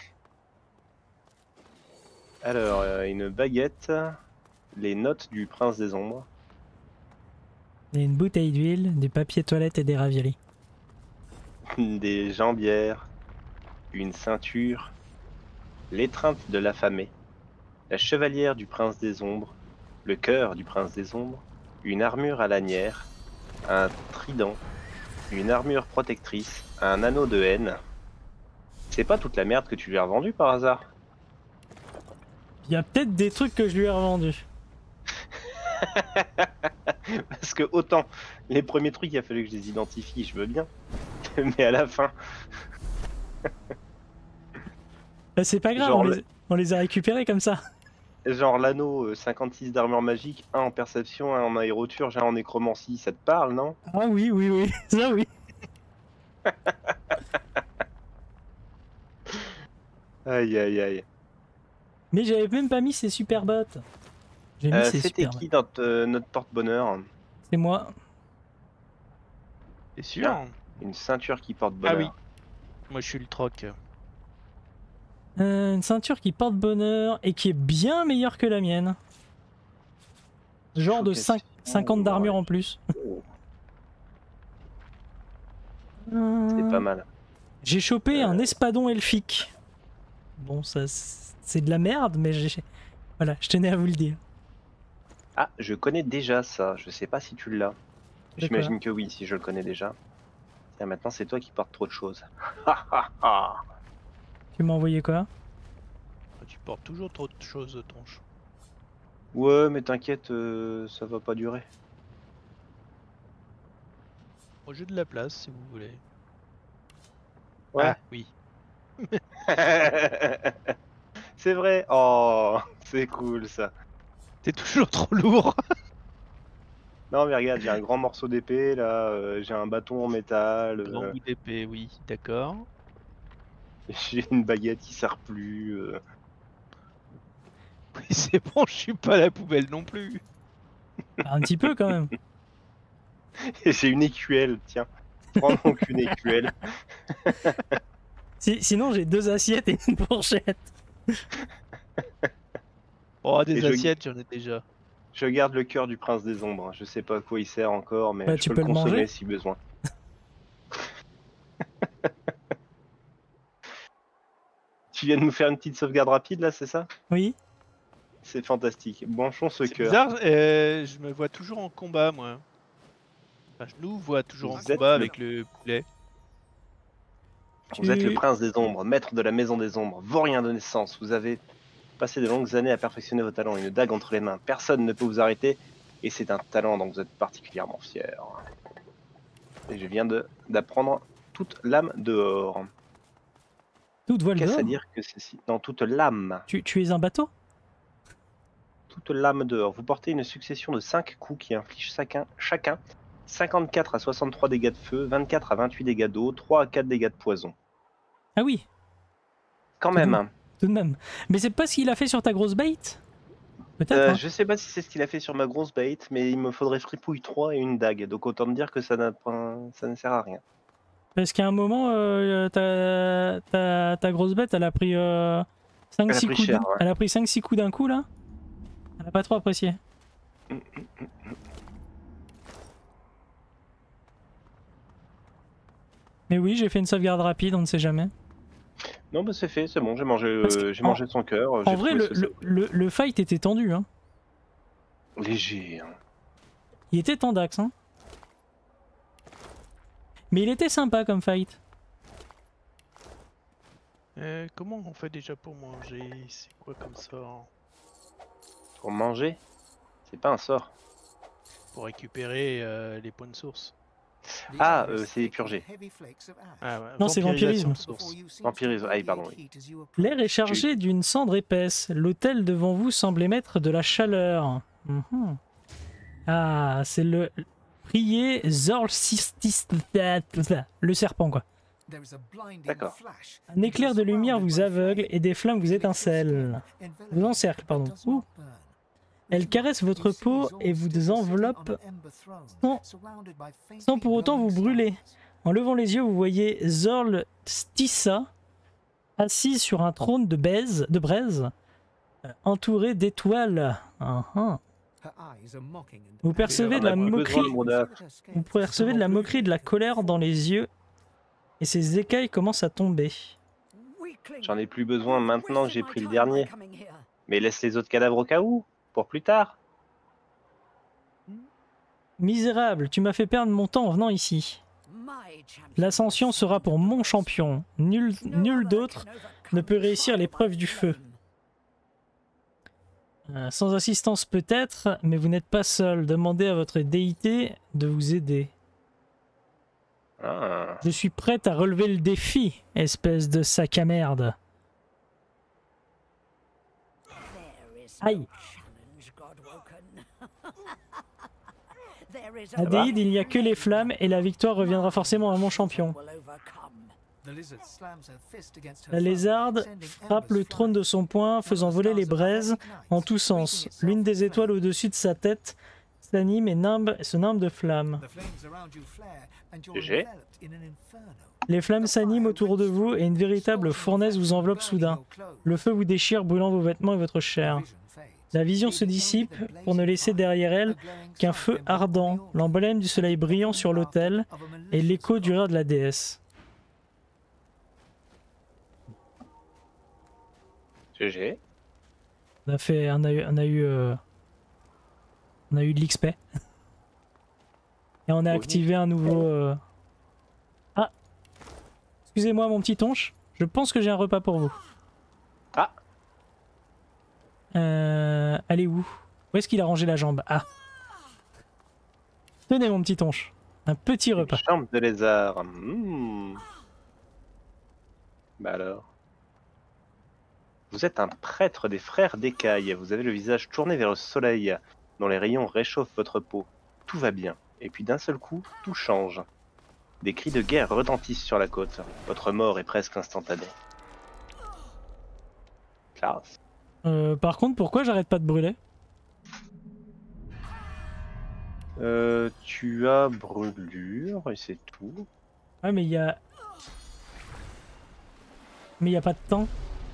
Alors, une baguette, les notes du prince des ombres. Et une bouteille d'huile, du papier toilette et des raviolis. Des jambières, une ceinture, l'étreinte de l'affamé, la chevalière du prince des ombres, le cœur du prince des ombres, une armure à lanière, un trident, une armure protectrice, un anneau de haine. C'est pas toute la merde que tu lui as revendue par hasard? Il y a peut-être des trucs que je lui ai revendus. Parce que autant les premiers trucs, il a fallu que je les identifie, je veux bien. Mais à la fin, Bah, c'est pas grave, Genre on les a récupérés comme ça. genre l'anneau 56 d'armure magique, un en perception, un en aéroturge, un en nécromancie, ça te parle, non? Ah oui, oui, oui, ça oui. Aïe aïe aïe. Mais j'avais même pas mis ces super bottes. J'ai mis ces C'était super qui bottes. notre porte-bonheur? C'est moi. T'es sûr? Ah. Une ceinture qui porte bonheur. Ah oui. Moi je suis le troc. Une ceinture qui porte bonheur et qui est bien meilleure que la mienne. Genre de Showcase. 50 d'armure Ouais. en plus. Oh, c'est pas mal. J'ai chopé un espadon elfique. Bon, ça c'est de la merde, mais voilà, je tenais à vous le dire. Ah, je connais déjà ça. Je sais pas si tu l'as. De J'imagine que oui, si je le connais déjà. Tiens, maintenant c'est toi qui portes trop de choses. Ha, ha, ha. Tu m'as envoyé quoi? Tu portes toujours trop de choses, Tonche. Ouais, mais t'inquiète, ça va pas durer. Au jeu de la place, si vous voulez. Ouais. Ah, oui. C'est vrai. Oh, c'est cool ça. T'es toujours trop lourd. Non, mais regarde, j'ai un grand morceau d'épée là, j'ai un bâton en métal, Grand bout d'épée, oui, d'accord. j'ai une baguette qui sert plus. Oui, c'est bon, je suis pas à la poubelle non plus. Un petit peu quand même. Et j'ai une écuelle, tiens. Prends donc une écuelle. Sinon j'ai 2 assiettes et une fourchette. Oh, Et des je- assiettes, j'en ai déjà. Je garde le cœur du prince des ombres. Je sais pas à quoi il sert encore, mais Bah, je tu peux peux le le consommer manger. si besoin. Tu viens de nous faire une petite sauvegarde rapide là, c'est ça? Oui. C'est fantastique. Branchons ce C'est cœur. bizarre, je me vois toujours en combat, moi. Enfin, je nous vois toujours en Vous êtes combat le- avec le poulet. Vous êtes le Tu- prince des ombres, maître de la maison des ombres, vaurien de naissance. Vous avez passé de longues années à perfectionner vos talents, une dague entre les mains. Personne ne peut vous arrêter, et c'est un talent dont vous êtes particulièrement fier. Et je viens d'apprendre toute l'âme dehors. Toute voile Qu'est-ce à dehors. dire que ceci? Non, toute l'âme. Tu es un bateau? Toute l'âme dehors. Vous portez une succession de 5 coups qui infligent chacun 54 à 63 dégâts de feu, 24 à 28 dégâts d'eau, 3 à 4 dégâts de poison. Ah oui, Quand Tout même. doux. tout de même. Mais c'est pas ce qu'il a fait sur ta grosse bait? Peut-être. Hein. Je sais pas si c'est ce qu'il a fait sur ma grosse bait, mais il me faudrait fripouille 3 et une dague. Donc autant me dire que ça ne sert à rien. Parce qu'à un moment, ta grosse bête, elle a pris 5-6 pris coups. cher, ouais. Elle a pris 5-6 coups d'un coup là. Elle a pas trop apprécié. Mais oui, j'ai fait une sauvegarde rapide, on ne sait jamais. Non, bah c'est fait, c'est bon, j'ai mangé, Parce que j'ai mangé son cœur. En vrai, le fight était tendu. Hein. Léger. Hein. Il était tendax. Hein. Mais il était sympa comme fight. Comment on fait déjà pour manger? C'est quoi comme ça? Pour manger, c'est pas un sort. Pour récupérer les points de source. Ah, c'est purgé. Ah, ouais, Non, c'est vampirisation vampirisme. de source. Vampirisme, ah, pardon, oui. L'air est chargé d'une cendre épaisse. L'autel devant vous semble émettre de la chaleur. Mhm. Ah, c'est le prier Zorlcistis, le serpent quoi. D'accord. Un éclair de lumière vous aveugle et des flammes vous étincellent. Vous encercle, pardon. Ouh. Elle caresse votre peau et vous enveloppe sans pour autant vous brûler. En levant les yeux, vous voyez Zorl Stissa assise sur un trône de braise, entouré d'étoiles. Vous percevez de la moquerie, vous percevez de la moquerie et de la colère dans les yeux, et ses écailles commencent à tomber. J'en ai plus besoin maintenant que j'ai pris le dernier. Mais laisse les autres cadavres au cas où, pour plus tard. Misérable, tu m'as fait perdre mon temps en venant ici. L'ascension sera pour mon champion. Nul d'autre ne peut réussir l'épreuve du feu. Sans assistance peut-être, mais vous n'êtes pas seul. Demandez à votre déité de vous aider. Ah. Je suis prête à relever le défi, espèce de sac à merde. Aïe. Adéide, il n'y a que les flammes et la victoire reviendra forcément à mon champion. La lézarde frappe le trône de son poing, faisant voler les braises en tous sens. L'une des étoiles au-dessus de sa tête s'anime et se nimbe de flammes. GG. Les flammes s'animent autour de vous et une véritable fournaise vous enveloppe soudain. Le feu vous déchire, brûlant vos vêtements et votre chair. La vision se dissipe pour ne laisser derrière elle qu'un feu ardent, l'emblème du soleil brillant sur l'autel et l'écho du rire de la déesse. GG. On a eu de l'XP. Et on a activé un nouveau... Ah, excusez-moi mon petit tonche, je pense que j'ai un repas pour vous. Ah. Allez où? Où est-ce qu'il a rangé la jambe? Ah. Tenez mon petit tonche, un petit repas. Chambre de lézard. Mmh. Bah alors. Vous êtes un prêtre des frères d'écailles. Vous avez le visage tourné vers le soleil, dont les rayons réchauffent votre peau. Tout va bien. Et puis d'un seul coup, tout change. Des cris de guerre retentissent sur la côte. Votre mort est presque instantanée. Classe. Par contre, pourquoi j'arrête pas de brûler? Tu as brûlure et c'est tout. Ouais, mais il y a... Mais il y a pas de temps.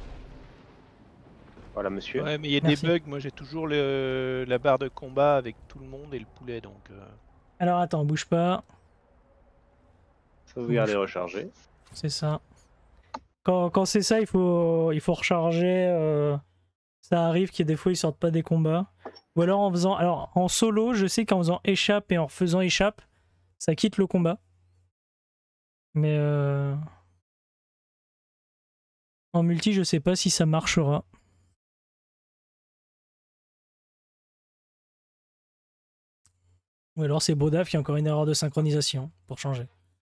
Voilà, monsieur. Ouais, mais il y a Merci. des bugs. Moi, j'ai toujours la barre de combat avec tout le monde et le poulet, donc... Alors attends, bouge pas. Sauvegarde et recharger. C'est ça. Quand c'est ça, il faut recharger. Ça arrive qu'il y ait des fois ils sortent pas des combats. Ou alors en faisant... Alors en solo, je sais qu'en faisant échappe et en faisant échappe, ça quitte le combat. Mais en multi, je sais pas si ça marchera. Ou alors c'est Brodaf qui a encore une erreur de synchronisation pour changer.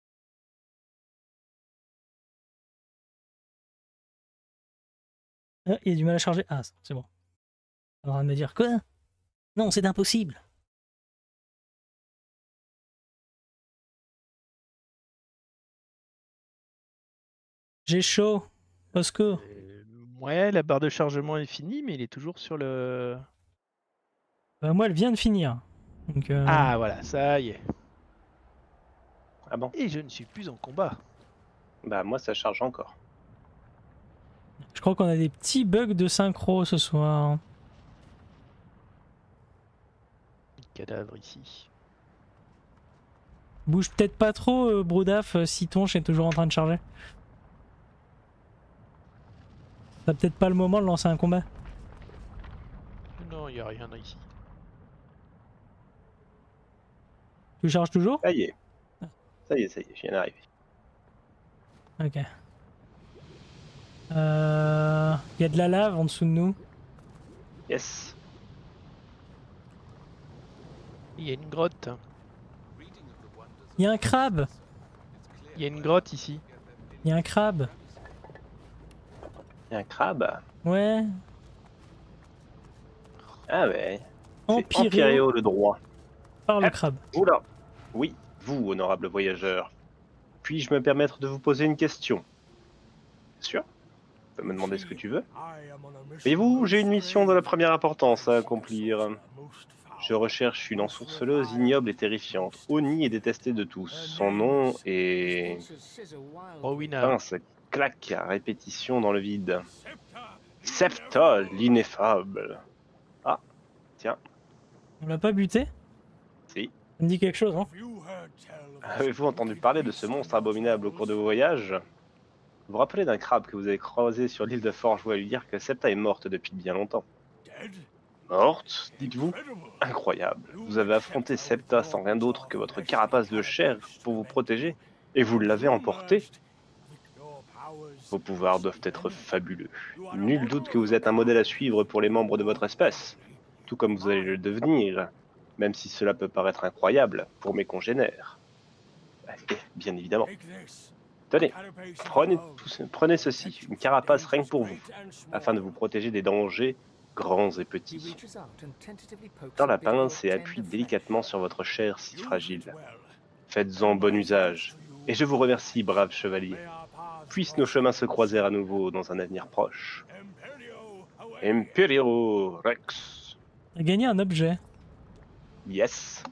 Ah, il y a du mal à charger. Ah, c'est bon. On va me dire quoi? Non, c'est impossible. J'ai chaud. Au secours. Ouais, la barre de chargement est finie, mais il est toujours sur le... Bah, moi, elle vient de finir. Donc, Ah, voilà, ça y est. Ah bon? Et je ne suis plus en combat. Bah moi ça charge encore. je crois qu'on a des petits bugs de synchro ce soir. Cadavre ici. Bouge peut-être pas trop, Brodaf, si Tonche est toujours en train de charger. T'as peut-être pas le moment de lancer un combat. Non, il n'y a rien ici. Tu charges toujours? Ça y est. Ça y est, je viens d'arriver. Ok. Il y a de la lave en dessous de nous. Yes. Il y a une grotte. Il y a un crabe. Il y a une grotte ici. Il y a un crabe. Il y a un crabe. Ouais. Ah ouais. C'est Empyréo Empyréo le droit. par le Hop. crabe. Oula. Oui, vous, honorable voyageur. Puis-je me permettre de vous poser une question? Bien sûr. Tu peux me demander ce que tu veux. Voyez-vous, j'ai une mission de la première importance à accomplir. Je recherche une ensourceleuse ignoble et terrifiante, honnie et détestée de tous. Son nom est... Rowena. Pince, claque à répétition dans le vide. Septa, l'ineffable. Ah, tiens. On l'a pas buté? Si. Ça me dit quelque chose, hein? Avez-vous entendu parler de ce monstre abominable au cours de vos voyages? Vous vous rappelez d'un crabe que vous avez croisé sur l'île de Forge? Vous allez lui dire que Septa est morte depuis bien longtemps. Morte, dites-vous? Incroyable. Vous avez affronté Septa sans rien d'autre que votre carapace de chair pour vous protéger, et vous l'avez emporté? Vos pouvoirs doivent être fabuleux. Nul doute que vous êtes un modèle à suivre pour les membres de votre espèce, tout comme vous allez le devenir, même si cela peut paraître incroyable pour mes congénères. Et bien évidemment. Tenez, prenez ceci, une carapace rien que pour vous, afin de vous protéger des dangers grands et petits. Tend la pince et appuie délicatement sur votre chair si fragile. Faites-en bon usage, et je vous remercie, brave chevalier. Puissent nos chemins se croiser à nouveau dans un avenir proche. Imperio Rex. T'as gagné un objet. Yes.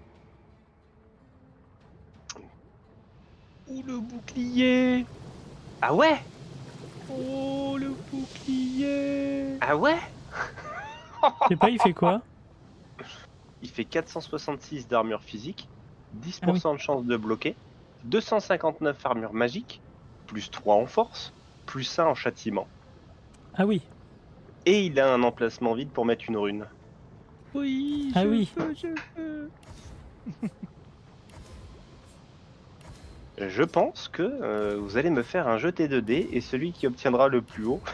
Ouh, le bouclier! Ah ouais? Oh, le bouclier! Ah ouais? Je sais pas, il fait quoi? Il fait 466 d'armure physique, 10% de chance de bloquer, 259 armure magique, plus 3 en force, plus 1 en châtiment. Ah oui. Et il a un emplacement vide pour mettre une rune. Oui, Ah oui. je veux. Je pense que vous allez me faire un jeté de dés et celui qui obtiendra le plus haut.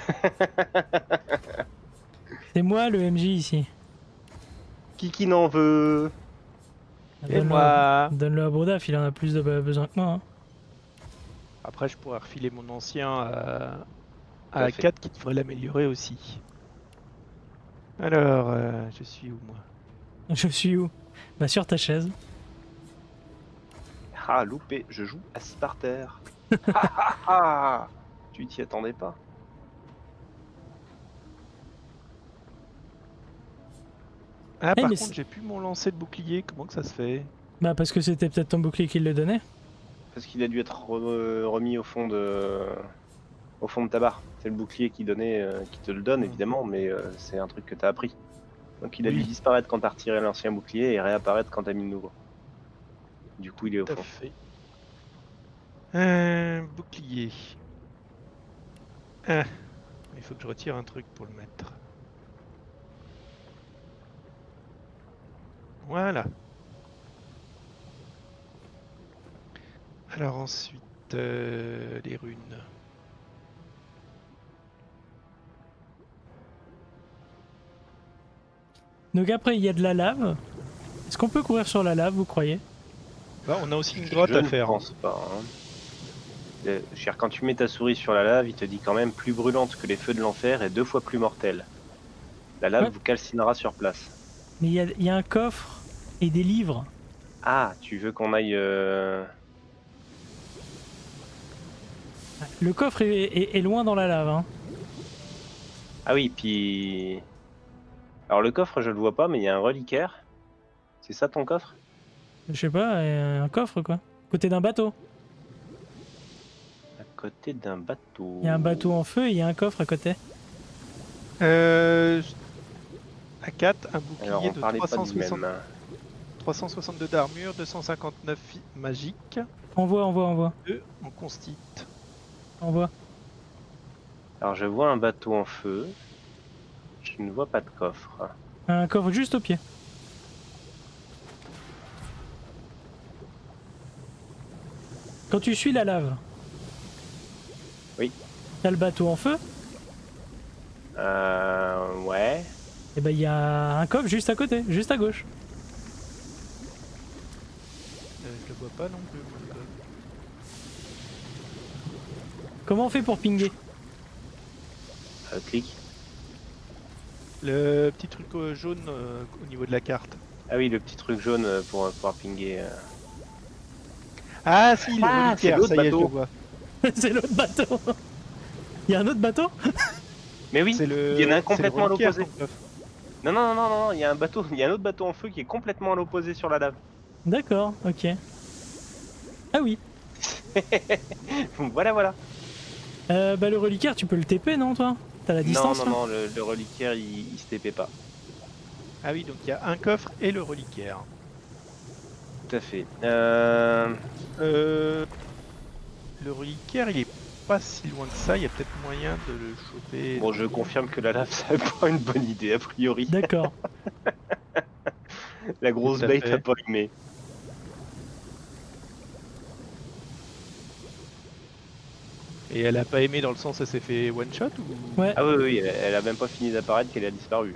C'est moi le MJ ici. Qui n'en veut? Et moi. Donne-le à Brodaf, il en a plus de besoin que moi. Hein. Après, je pourrais refiler mon ancien Tout à à fait. 4 qui devrait l'améliorer aussi. Alors, je suis où moi? Je suis où? Bah sur ta chaise. Ah, loupé, je joue assis par terre. Ah, ah, ah. Tu t'y attendais pas? Ah, Eh, par mais contre, j'ai plus mon lancer de bouclier. Comment que ça se fait? Bah parce que c'était peut-être ton bouclier qui le donnait. Parce qu'il a dû être remis au fond de ta barre. C'est le bouclier qui te le donne évidemment, mais c'est un truc que t'as appris. Donc il a dû Oui. disparaître quand t'as retiré l'ancien bouclier et réapparaître quand t'as mis le nouveau. Du coup il est au Tout à fond. fait. Bouclier. Ah, il faut que je retire un truc pour le mettre. Voilà. Alors ensuite, les runes. Donc après il y a de la lave. Est-ce qu'on peut courir sur la lave, vous croyez? Bah, on a aussi une grotte Je à ne faire. pense pas. Hein. Cher, quand tu mets ta souris sur la lave, il te dit quand même plus brûlante que les feux de l'enfer et 2 fois plus mortelle. La lave Ouais. vous calcinera sur place. Mais il y a un coffre et des livres. Ah, tu veux qu'on aille... Le coffre est loin dans la lave. Hein. Ah oui, puis... Alors le coffre, je le vois pas, mais il y a un reliquaire. C'est ça ton coffre? Je sais pas, un coffre quoi. Côté d'un bateau. À côté d'un bateau. Il y a un bateau en feu et il y a un coffre à côté. À 4, un Alors bouclier on de parlait pas du 360 même. 362 d'armure, 259 magique, Envoie. 2 en constite. Envoie. Alors je vois un bateau en feu. Je ne vois pas de coffre. Un coffre juste au pied. Quand tu suis la lave. Oui. T'as le bateau en feu. Ouais. Et ben il y a un coffre juste à côté, juste à gauche. Je le vois pas non plus. moi, le coffre. Comment on fait pour pinguer? Clique. Le petit truc jaune au niveau de la carte. Ah oui, le petit truc jaune pour pouvoir pinguer. Ah si, le Ah, reliquaire, c'est l'autre ça y est, je bateau. le vois. C'est l'autre bateau. Il y a un autre bateau? Mais oui, C'est le, il y en a un c'est le complètement à reliquaire, l'opposé. ton coffre. Non, il y a un bateau, il y a un autre bateau en feu qui est complètement à l'opposé sur la lave. D'accord, ok. Ah oui. Voilà. Bah le reliquaire, tu peux le TP non toi? T'as la distance là? Non, le reliquaire il se TP pas. Ah oui, donc il y a un coffre et le reliquaire. Tout à fait. Le reliquaire, il est pas si loin que ça. Il y a peut-être moyen de le choper. Bon, je confirme que la lave, ça pas une bonne idée, a priori. D'accord. La grosse Tout à bait fait. a pas aimé. Et elle a pas aimé dans le sens elle s'est fait one shot ou... Ouais. Ah oui, oui, elle a même pas fini d'apparaître qu'elle a disparu.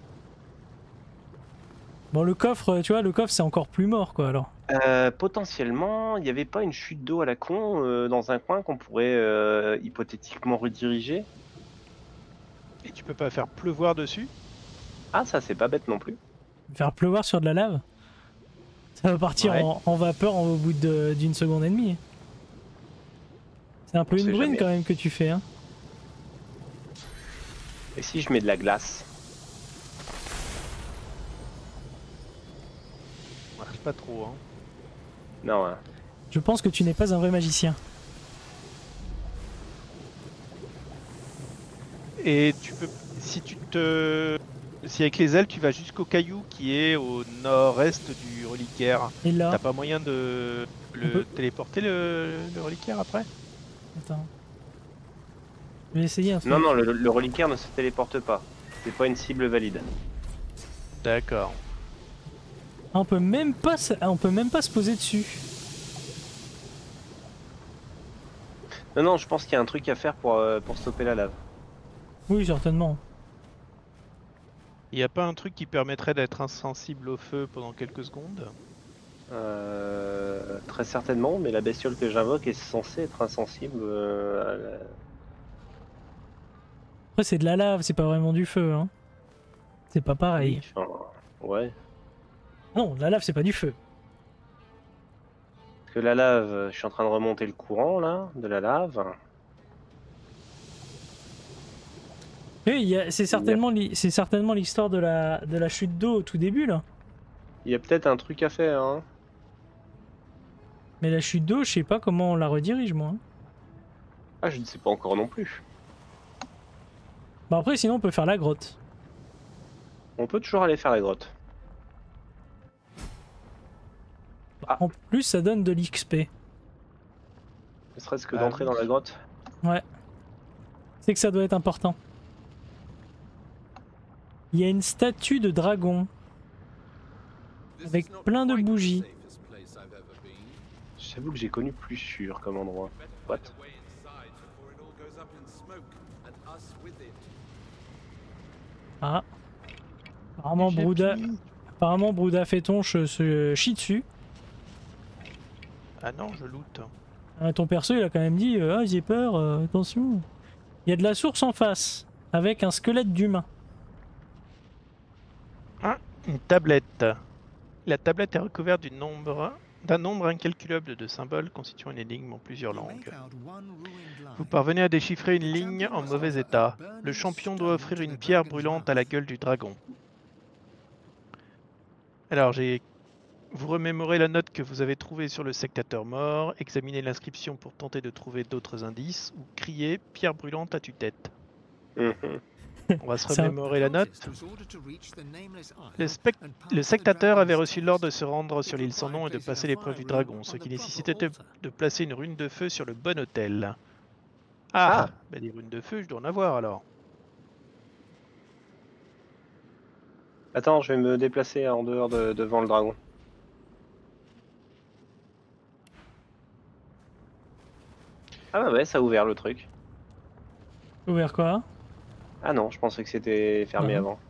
Bon, le coffre, tu vois, le coffre, c'est encore plus mort, quoi, alors. Potentiellement, il n'y avait pas une chute d'eau à la con dans un coin qu'on pourrait hypothétiquement rediriger? Et tu peux pas faire pleuvoir dessus? Ah, ça, c'est pas bête non plus. Faire pleuvoir sur de la lave, ça va partir Ouais. en vapeur au bout d'une seconde et demie. C'est un peu On une sait brune jamais. quand même que tu fais, hein. Et si je mets de la glace? Marche pas trop, hein. Non, hein. Je pense que tu n'es pas un vrai magicien. Et tu peux... Si tu te... Si avec les ailes tu vas jusqu'au caillou qui est au nord-est du reliquaire, Et là, t'as pas moyen de On peut- téléporter le reliquaire après? attends. Je vais essayer un truc. Non, non, le reliquaire ne se téléporte pas. C'est pas une cible valide. D'accord. Ah, on peut même pas se poser dessus. Non, non, je pense qu'il y a un truc à faire pour stopper la lave. Oui, certainement. Y a pas un truc qui permettrait d'être insensible au feu pendant quelques secondes? Très certainement, mais la bestiole que j'invoque est censée être insensible Après, c'est de la lave, c'est pas vraiment du feu, hein. C'est pas pareil. Oui, enfin, ouais. Non, la lave, c'est pas du feu. Parce que la lave, je suis en train de remonter le courant là, de la lave. Oui, c'est certainement l'histoire de la chute d'eau au tout début, là. Il y a peut-être un truc à faire, hein. Mais la chute d'eau, je sais pas comment on la redirige, moi, hein. Ah, je ne sais pas encore non plus. Bah après, sinon, on peut faire la grotte. On peut toujours aller faire la grotte. Ah. En plus, ça donne de l'XP. Ne serait-ce que Ah d'entrer oui. dans la grotte. Ouais. C'est que ça doit être important. Il y a une statue de dragon. Avec plein de bougies. J'avoue que j'ai connu plus sûr comme endroit. What? Ah. Apparemment, Brouda Fétonche se chie dessus. Ah non, je loot. Ton perso, il a quand même dit ah, j'ai peur, attention. Il y a de la source en face, avec un squelette d'humain. Ah, une tablette. La tablette est recouverte d'un nombre incalculable de symboles constituant une énigme en plusieurs langues. Vous parvenez à déchiffrer une ligne en mauvais état. Le champion doit offrir une pierre brûlante à la gueule du dragon. Alors, vous remémorez la note que vous avez trouvée sur le sectateur mort, examinez l'inscription pour tenter de trouver d'autres indices, ou criez « pierre brûlante à tue-tête ». On va se Ça- remémorer la note. Le sectateur avait reçu l'ordre de se rendre sur l'île sans nom et de passer l'épreuve du dragon, ce qui nécessitait de placer une rune de feu sur le bon hôtel. Ah, bah des runes de feu, je dois en avoir alors. Attends, je vais me déplacer en dehors devant le dragon. Ah bah ouais, ça a ouvert le truc. Ouvert quoi? Ah non, je pensais que c'était fermé Ah. avant.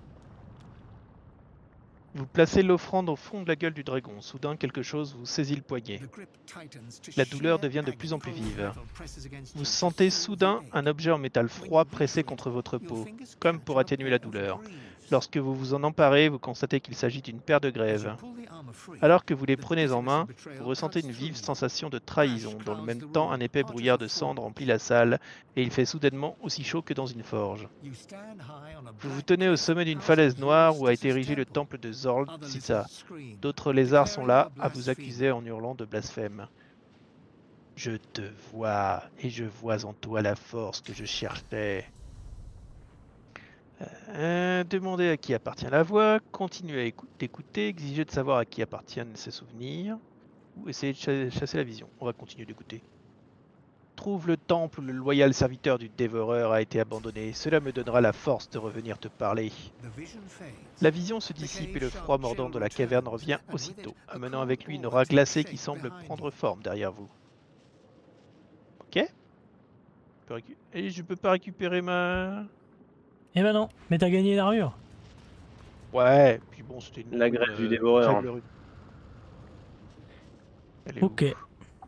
Vous placez l'offrande au fond de la gueule du dragon. Soudain, quelque chose vous saisit le poignet. La douleur devient de plus en plus vive. Vous sentez soudain un objet en métal froid pressé contre votre peau, comme pour atténuer la douleur. Lorsque vous vous en emparez, vous constatez qu'il s'agit d'une paire de grèves. Alors que vous les prenez en main, vous ressentez une vive sensation de trahison. Dans le même temps, un épais brouillard de cendres remplit la salle, et il fait soudainement aussi chaud que dans une forge. Vous vous tenez au sommet d'une falaise noire où a été érigé le temple de Zorl Tsitsa. D'autres lézards sont là à vous accuser en hurlant de blasphème. Je te vois, et je vois en toi la force que je cherchais. Demandez à qui appartient la voix, continuez à écouter, exigez de savoir à qui appartiennent ses souvenirs, ou essayez de chasser la vision. On va continuer d'écouter. Trouve le temple où le loyal serviteur du dévoreur a été abandonné. Cela me donnera la force de revenir te parler. La vision se dissipe et le froid mordant de la caverne revient aussitôt, amenant avec lui une aura glacée qui semble prendre forme derrière vous. Ok. Et je peux pas récupérer ma... Eh ben non, mais t'as gagné une armure. Ouais, puis bon, c'était une... La grève du dévoreur. faible rune. Elle est Ok. où?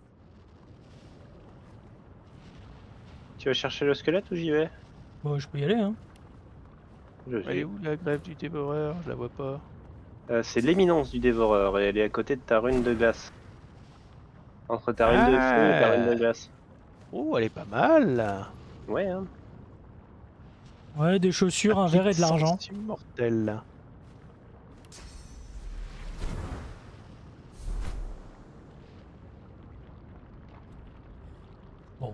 Tu vas chercher le squelette ou j'y vais? Bon, je peux y aller, hein. Elle est où la grève du dévoreur? Je la vois pas. C'est l'éminence du dévoreur et elle est à côté de ta rune de glace. Entre ta rune de feu et ta rune de glace. Oh, elle est pas mal. Ouais, hein. Ouais, des chaussures, un verre et de l'argent. Immortel. Bon.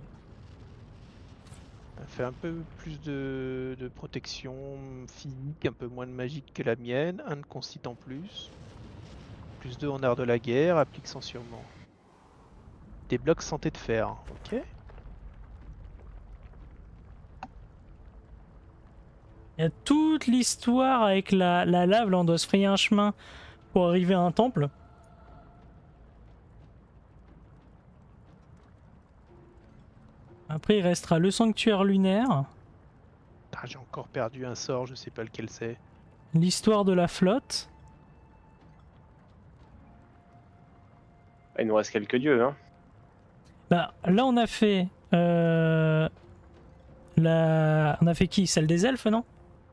Elle fait un peu plus de protection physique, un peu moins de magique que la mienne, un de concite en plus. Plus 2 en art de la guerre, applique sensuellement. Des blocs santé de fer, ok. Il y a toute l'histoire avec la lave, là on doit se frayer un chemin pour arriver à un temple. Après il restera le sanctuaire lunaire, Ah, j'ai encore perdu un sort, je sais pas lequel c'est. l'histoire de la flotte. Il nous reste quelques dieux, hein. Bah là on a fait... On a fait qui? Celle des elfes, non?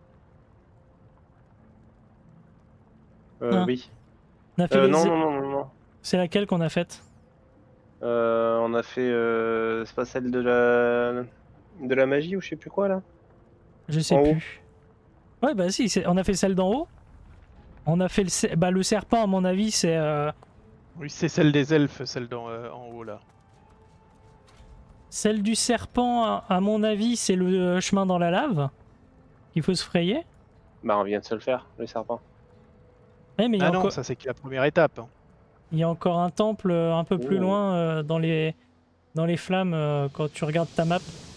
Ah. Oui. On a fait Non. C'est laquelle qu'on a faite? On a fait... c'est pas celle de la magie ou je sais plus quoi, là? Je sais En plus. Ouais bah si, on a fait celle d'en haut. On a fait le serpent à mon avis c'est... Oui, c'est celle des elfes, celle en haut là. Celle du serpent à mon avis c'est le chemin dans la lave. Il faut se frayer. Bah on vient de se le faire, le serpent. Ouais, mais il y a Ah non, encore... ça c'est que la première étape. Hein. Il y a encore un temple un peu plus Oh. loin dans les flammes quand tu regardes ta map.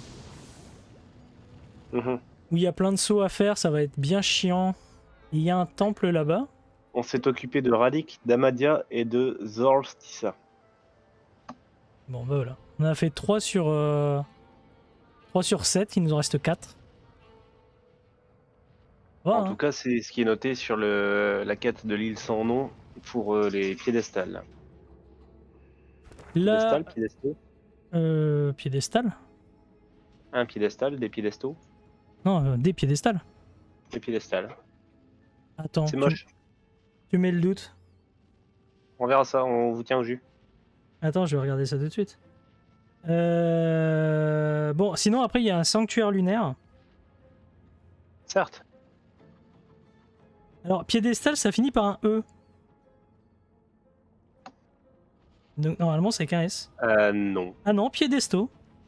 Mhm. Où il y a plein de sauts à faire, ça va être bien chiant. Il y a un temple là-bas. On s'est occupé de Ralik, d'Amadia et de Zorstissa. Bon bah voilà. On a fait 3 sur 7, il nous en reste 4. Voilà, En tout cas, c'est ce qui est noté sur la quête de l'île sans nom pour les piédestals. là, Piédestaux. piédestal. Un piédestal, des piédestaux. Non, des piédestals. Des piédestals. Attends, C'est moche. tu mets le doute. On verra ça, on vous tient au jus. Attends, je vais regarder ça tout de suite. Bon, sinon après il y a un sanctuaire lunaire. Certes. Alors, piédestal, ça finit par un E. Donc, normalement, c'est qu'un S. Non. Ah non, piédestaux.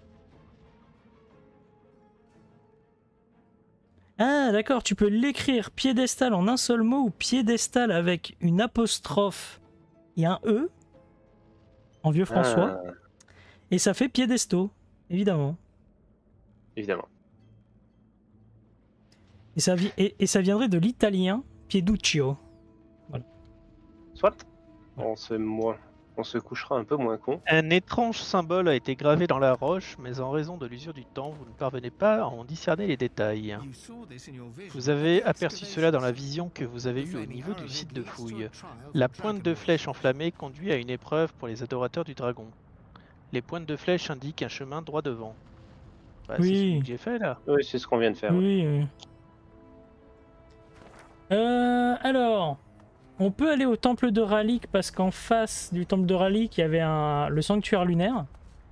Ah, d'accord, tu peux l'écrire piédestal en un seul mot ou piédestal avec une apostrophe et un E en vieux François. Et ça fait piédestaux, évidemment. Évidemment. Et ça viendrait de l'italien pieduccio. Soit. On se couchera un peu moins con. Un étrange symbole a été gravé dans la roche, mais en raison de l'usure du temps, vous ne parvenez pas à en discerner les détails. Vous avez aperçu cela dans la vision que vous avez eue au niveau du site de fouille. La pointe de flèche enflammée conduit à une épreuve pour les adorateurs du dragon. Les pointes de flèche indiquent un chemin droit devant. Bah, Oui. c'est celui que j'ai fait là. Oui, c'est ce qu'on vient de faire. Oui. Alors, on peut aller au temple de Ralik parce qu'en face du temple de Ralik, il y avait le sanctuaire lunaire.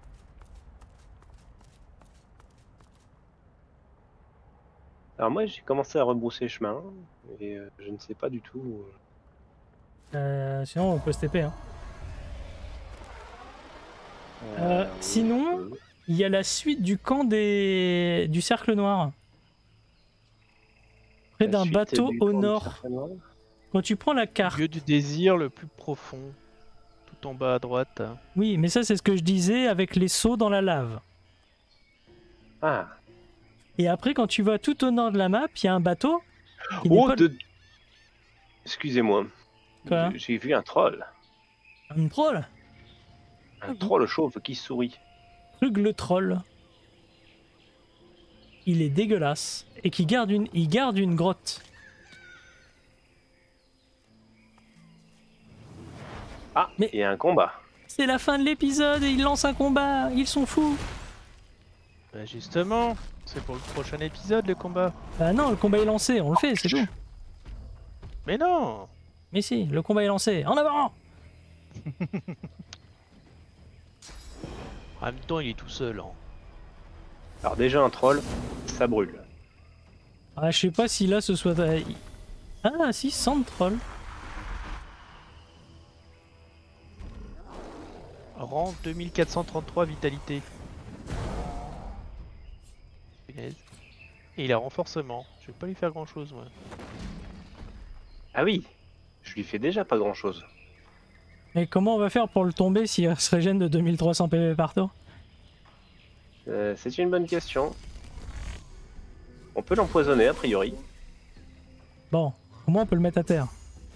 Alors moi, j'ai commencé à rebrousser chemin et je ne sais pas du tout. Sinon, on peut se TP. Hein. Sinon, il y a la suite du camp du cercle noir. Près La d'un suite bateau du au temps du nord. serpent noir. Quand tu prends la carte. Lieu du désir le plus profond. Tout en bas à droite. Oui, mais ça c'est ce que je disais avec les sauts dans la lave. Ah. Et après, quand tu vas tout au nord de la map, il y a un bateau. Qui n'est Oh, pas... excusez-moi. Quoi? J'ai vu un troll. Un troll. Un troll chauve qui sourit. Krug le troll. Il est dégueulasse. Et qui garde il garde une grotte. Ah, Mais- il y a un combat. C'est la fin de l'épisode et ils lancent un combat. Ils sont fous. Bah justement, c'est pour le prochain épisode le combat. Bah non, le combat est lancé, on le fait, c'est tout. Mais non. Mais si, le combat est lancé. En avant! En même temps, il est tout seul. Hein. Alors déjà un troll, ça brûle. Ah, je sais pas si là ce soit... Ah si, sans troll. Rang 2433 vitalité. Punaise. Et il a renforcement. Je vais pas lui faire grand chose moi. Ah oui, je lui fais déjà pas grand chose. Mais comment on va faire pour le tomber s'il se régène de 2300 PV par tour? C'est une bonne question. On peut l'empoisonner a priori. Bon, au moins on peut le mettre à terre.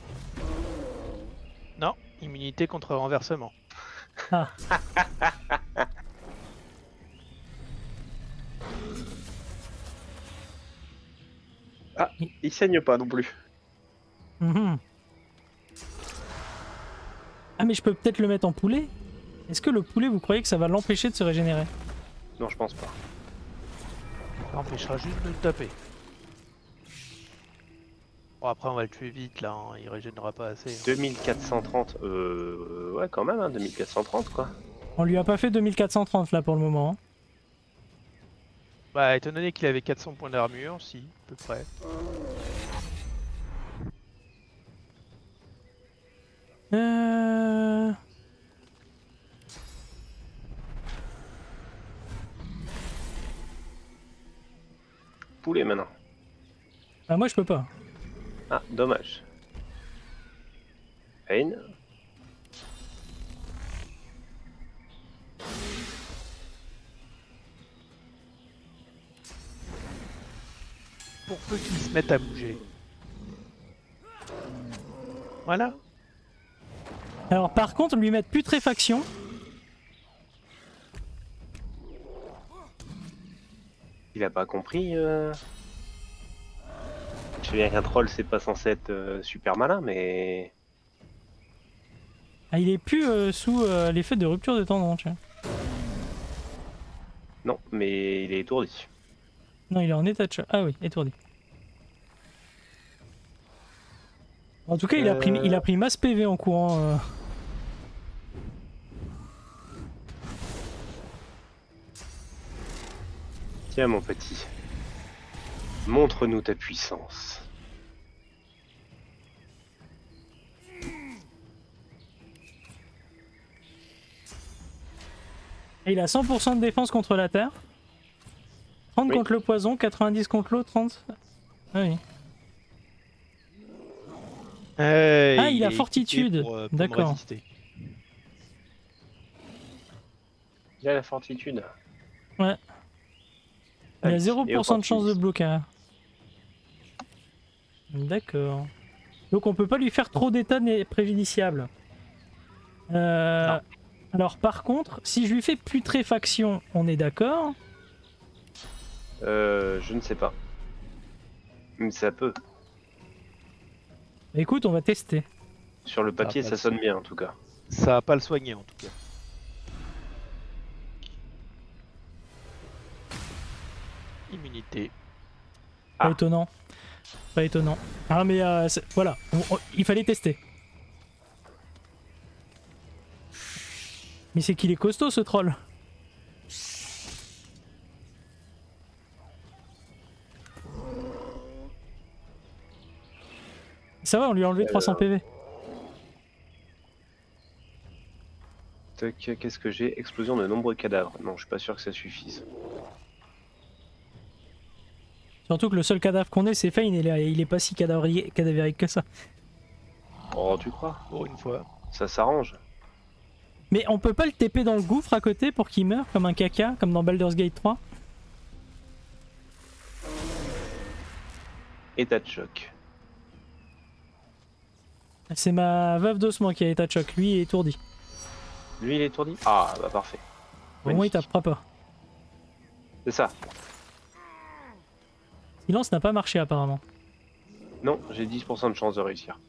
Non, immunité contre renversement. Ah. Ah, il saigne pas non plus. Mhm. Ah mais je peux peut-être le mettre en poulet? Est-ce que le poulet, vous croyez que ça va l'empêcher de se régénérer? Non, je pense pas. Ça empêchera juste de le taper. Bon après on va le tuer vite là, hein. Il régénérera pas assez. 2430, ouais quand même, hein, 2430 quoi. On lui a pas fait 2430 là pour le moment. Hein. Bah étant donné qu'il avait 400 points d'armure, si, à peu près. Poulet maintenant. Bah moi je peux pas. Ah, dommage. Pain. Pour peu qu'ils se mettent à bouger. Voilà. Alors par contre, lui mettre putréfaction. Il a pas compris. Je sais bien qu'un troll c'est pas censé être super malin, mais. Ah, il est plus sous l'effet de rupture de tendon, tu vois. Non, mais il est étourdi. Non, il est en état de choc. Ah oui, étourdi. En tout cas, il a pris masse PV en courant. Tiens mon petit. Montre-nous ta puissance. Et il a 100% de défense contre la terre. 30 Oui. contre le poison, 90 contre l'eau, 30. Ah oui. Ah, il a est fortitude. équipé pour me D'accord. résister. Il a la fortitude. Ouais. Il a Allez, 0% de chance de opportuniste. blocage. D'accord. Donc on peut pas lui faire trop d'états préjudiciables. Non. Alors par contre, si je lui fais putréfaction, on est d'accord. Je ne sais pas. Mais ça peut. Écoute, on va tester. Sur le papier, pas ça le sonne bien en tout cas. Ça va pas le soigner en tout cas. Immunité. Pas Ah. étonnant. Pas étonnant. Ah mais voilà, il fallait tester. Mais c'est qu'il est costaud ce troll. Ça va, on lui a enlevé 300 PV. Tac, qu'est-ce que j'ai? Explosion de nombreux cadavres. Non, je suis pas sûr que ça suffise. Surtout que le seul cadavre qu'on ait, c'est Fane, et il est pas si cadavérique que ça. Oh, tu crois? Pour une fois. Ça s'arrange. Mais on peut pas le TP dans le gouffre à côté pour qu'il meure comme un caca, comme dans Baldur's Gate 3? État de choc. C'est ma veuve d'ossement qui a état de choc, lui il est étourdi. Lui, il est étourdi? Ah, bah parfait. Au moins il Magnifique. tapera pas. C'est ça. Silence n'a pas marché apparemment. Non, j'ai 10% de chance de réussir.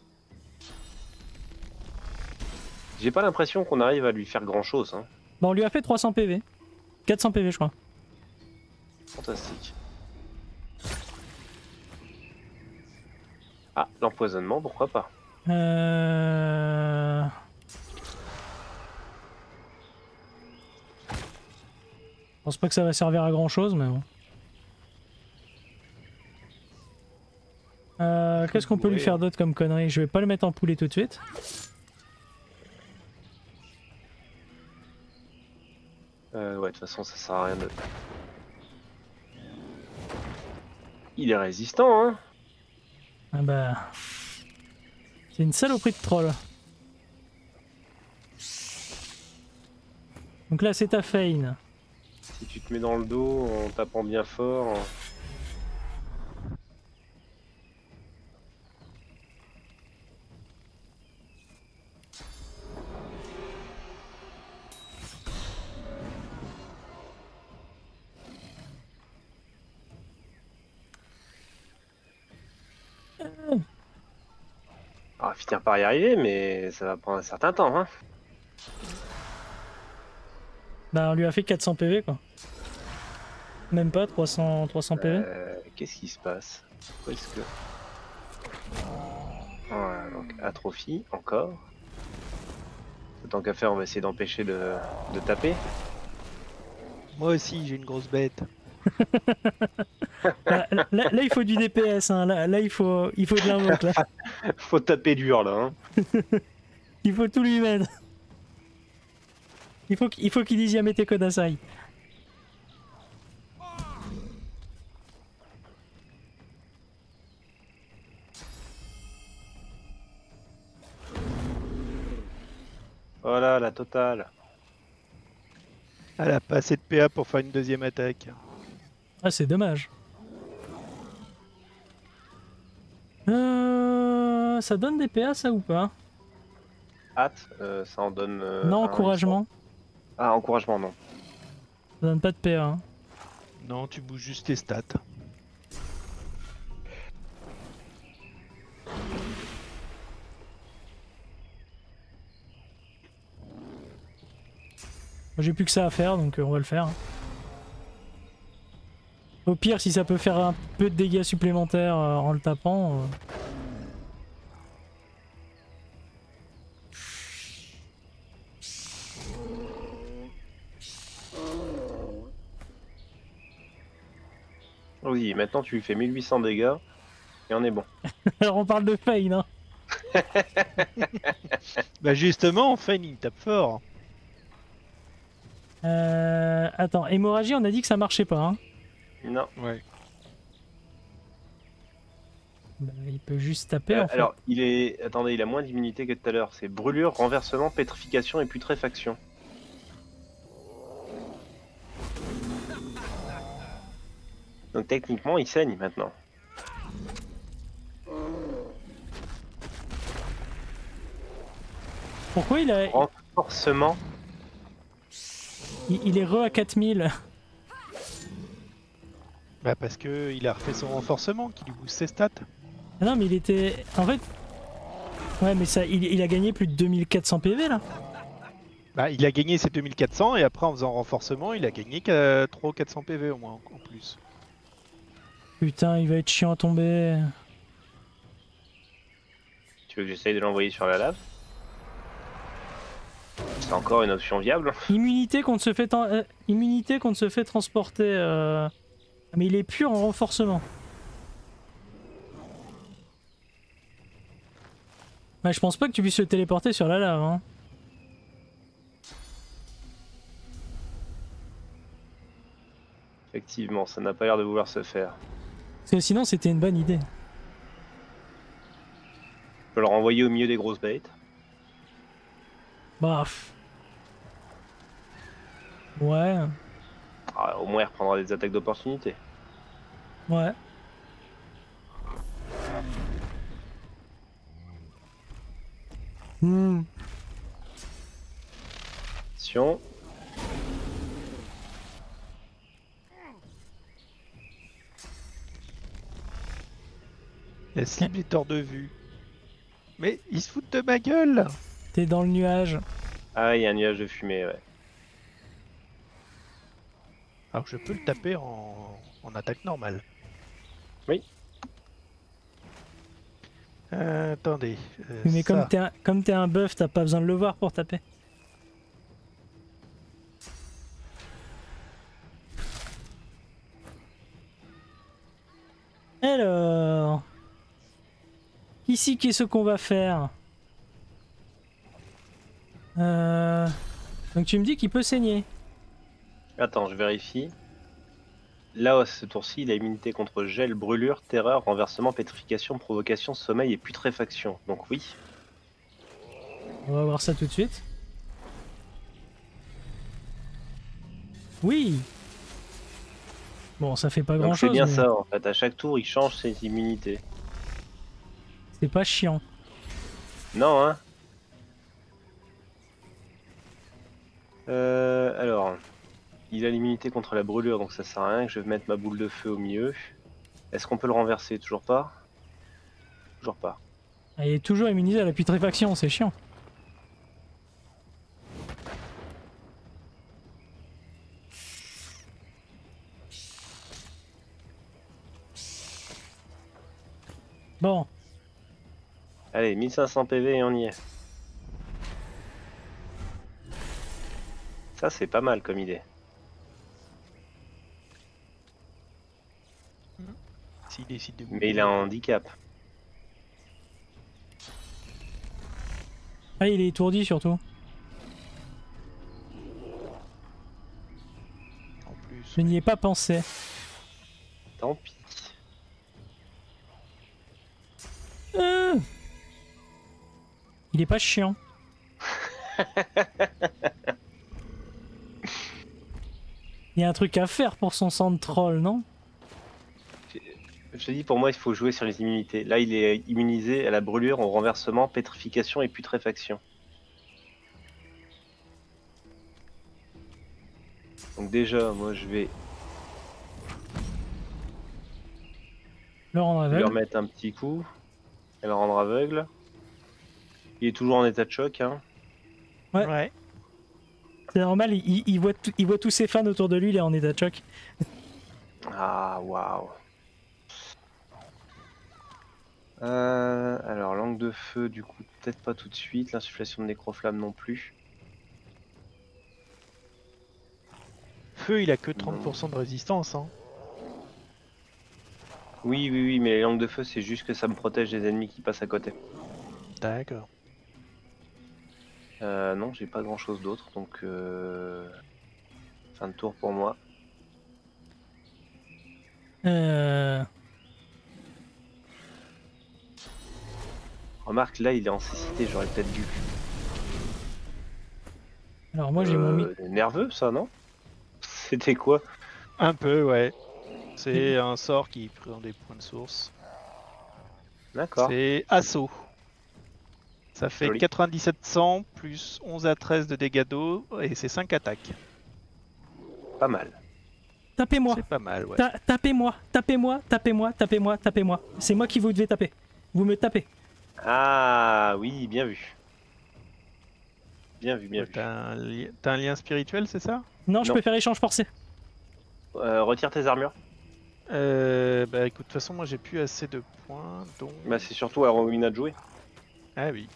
J'ai pas l'impression qu'on arrive à lui faire grand chose. Hein. Bon, on lui a fait 300 PV. 400 PV je crois. Fantastique. Ah, l'empoisonnement, pourquoi pas? Je pense pas que ça va servir à grand chose, mais bon. Qu'est-ce qu'on peut lui faire d'autre comme connerie? Je vais pas le mettre en poulet tout de suite. Ouais, de toute façon, ça sert à rien de... Il est résistant, hein? Ah bah... C'est une saloperie de troll. Donc là c'est ta Fane. Si tu te mets dans le dos en tapant bien fort... On va finir par y arriver, mais ça va prendre un certain temps, hein? Bah on lui a fait 400 PV quoi. Même pas 300 PV. Qu'est-ce qui se passe? Pourquoi est-ce que... Voilà, donc atrophie, encore. Tant qu'à faire, on va essayer d'empêcher de taper. Moi aussi, j'ai une grosse bête. Là, il faut du DPS, hein. Là il faut de l'invoque là. Faut taper dur, là, hein. Il faut tout lui mettre. Il faut qu'il dise Yamete Kodasai. Voilà, la totale. Elle a pas assez de PA pour faire une deuxième attaque. Ah c'est dommage. Ça donne des PA ça ou pas? Hâte, ça en donne... Non, un, encouragement. Ah, encouragement, non. Ça donne pas de PA. Hein. Non, tu bouges juste tes stats. J'ai plus que ça à faire donc on va le faire. Au pire si ça peut faire un peu de dégâts supplémentaires en le tapant. Oui, maintenant tu lui fais 1800 dégâts, et on est bon. Alors on parle de Fane hein. Bah justement, Fane il tape fort. Attends, hémorragie on a dit que ça marchait pas hein. Non. Ouais. Bah, il peut juste taper en fait. Alors, il est... Attendez, il a moins d'immunité que tout à l'heure. C'est brûlure, renversement, pétrification et putréfaction. Donc techniquement, il saigne maintenant. Pourquoi il a... Renforcement. Il est re à 4000. Bah parce que il a refait son renforcement qui lui booste ses stats. Ah non mais il était... En fait... Ouais mais ça, il a gagné plus de 2400 PV là. Bah il a gagné ses 2400 et après en faisant renforcement il a gagné 300 ou 400 PV au moins en plus. Putain il va être chiant à tomber. Tu veux que j'essaye de l'envoyer sur la lave? C'est encore une option viable. Immunité qu'on se fait, immunité qu'on se fait transporter. Mais il est pur en renforcement. Bah, je pense pas que tu puisses le téléporter sur la lave. Hein. Effectivement, ça n'a pas l'air de vouloir se faire. Parce que sinon, c'était une bonne idée. Je peux le renvoyer au milieu des grosses bêtes. Bah. Ouais. Ah, au moins, il reprendra des attaques d'opportunité. Ouais. Attention. La cible est hors de vue. Mais ils se foutent de ma gueule. T'es dans le nuage. Ah, il y a un nuage de fumée, ouais. Alors je peux le taper en attaque normale. Oui. Attendez. Mais ça. comme t'es un buff, t'as pas besoin de le voir pour taper. Alors... Ici, qu'est-ce qu'on va faire? Donc tu me dis qu'il peut saigner. Attends, je vérifie. Là, ce tour-ci, il a immunité contre gel, brûlure, terreur, renversement, pétrification, provocation, sommeil et putréfaction. Donc oui. On va voir ça tout de suite. Oui. Bon, ça fait pas Donc grand-chose. c'est bien mais ça, en fait. À chaque tour, il change ses immunités. c'est pas chiant. Non, hein. Alors, il a l'immunité contre la brûlure, donc ça sert à rien que je vais mettre ma boule de feu au milieu. Est-ce qu'on peut le renverser? Toujours pas? Toujours pas. Il est toujours immunisé à la putréfaction, c'est chiant. Bon, Allez, 1500 PV et on y est. Ça, c'est pas mal comme idée. S'il décide de Mais il a un handicap. ah, il est étourdi surtout. En plus. Je n'y ai pas pensé. Tant pis. Il est pas chiant. Il y a un truc à faire pour son sang de troll, non? Je te dis, pour moi, il faut jouer sur les immunités. Là, il est immunisé à la brûlure, au renversement, pétrification et putréfaction. Donc déjà, moi, je vais Le rendre lui aveugle. remettre un petit coup et le rendre aveugle. Il est toujours en état de choc, hein. Ouais. C'est normal, il voit tous ses fans autour de lui, il est en état de choc. Ah, waouh. Alors, langue de feu, du coup, peut-être pas tout de suite. L'insufflation de nécroflamme non plus. Feu, il a que 30% de résistance. Hein. Oui, oui, oui, mais les langues de feu, c'est juste que ça me protège des ennemis qui passent à côté. D'accord. Non, j'ai pas grand chose d'autre, donc fin de tour pour moi. Remarque, là, il est en cécité, j'aurais peut-être dû. Alors moi j'ai mon mic. Nerveux, ça, non? C'était quoi? Un peu, ouais. C'est un sort qui prend des points de source. D'accord. C'est assaut. Ça fait Joli. 9700 plus 11 à 13 de dégâts d'eau et c'est 5 attaques. Pas mal. Tapez-moi, C'est pas mal, ouais. tapez-moi, tapez-moi, tapez-moi, tapez-moi, tapez-moi. C'est moi qui vous devez taper. Vous me tapez. Ah, oui, bien vu. Bien vu, bien vu. T'as un lien spirituel, c'est ça? Non, je Non. peux faire échange forcé. Retire tes armures. Bah écoute, de toute façon, moi j'ai plus assez de points, donc... Bah, c'est surtout à Rowena de jouer. Ah oui.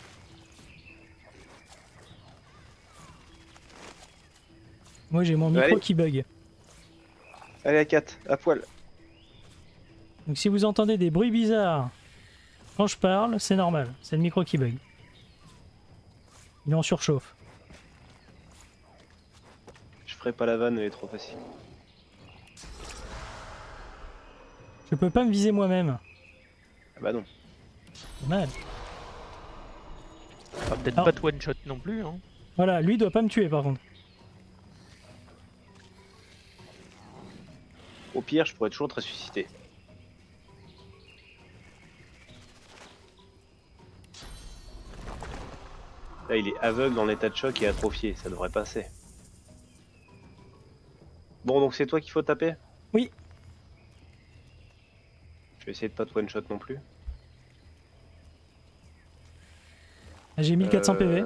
Moi j'ai mon micro Allez. qui bug. Allez, à 4, à poil. Donc si vous entendez des bruits bizarres quand je parle, c'est normal. C'est le micro qui bug. Il est en surchauffe. Je ferai pas la vanne, elle est trop facile. Je peux pas me viser moi-même. Ah bah non. Dommage. Ah, peut-être Alors- pas de one shot non plus. Hein. Voilà, lui doit pas me tuer par contre. Au pire, je pourrais toujours te ressusciter. Là, il est aveugle en état de choc et atrophié, ça devrait passer. Bon, donc c'est toi qu'il faut taper? Oui. Je vais essayer de pas te one-shot non plus. J'ai 1400 PV.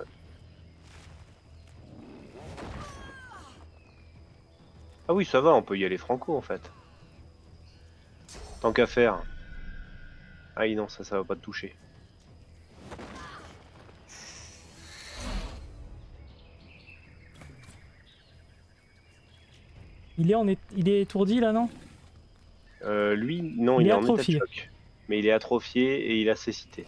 Ah oui, ça va, on peut y aller franco en fait. Tant qu'à faire. Ah oui, non, ça va pas te toucher. Il est étourdi là, non? Lui, non, Il il est est en état de atrophié. choc. Mais il est atrophié et il a cécité.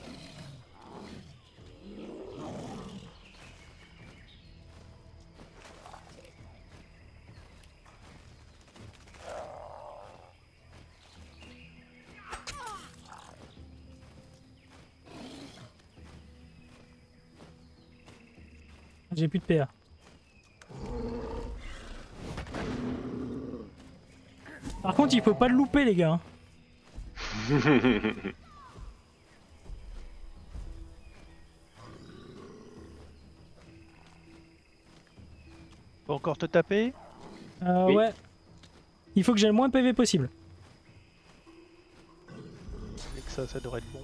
J'ai plus de PA. Par contre, il faut pas le louper, les gars. Faut encore te taper. Oui. Ouais. Il faut que j'ai le moins de PV possible. Et que ça devrait être bon.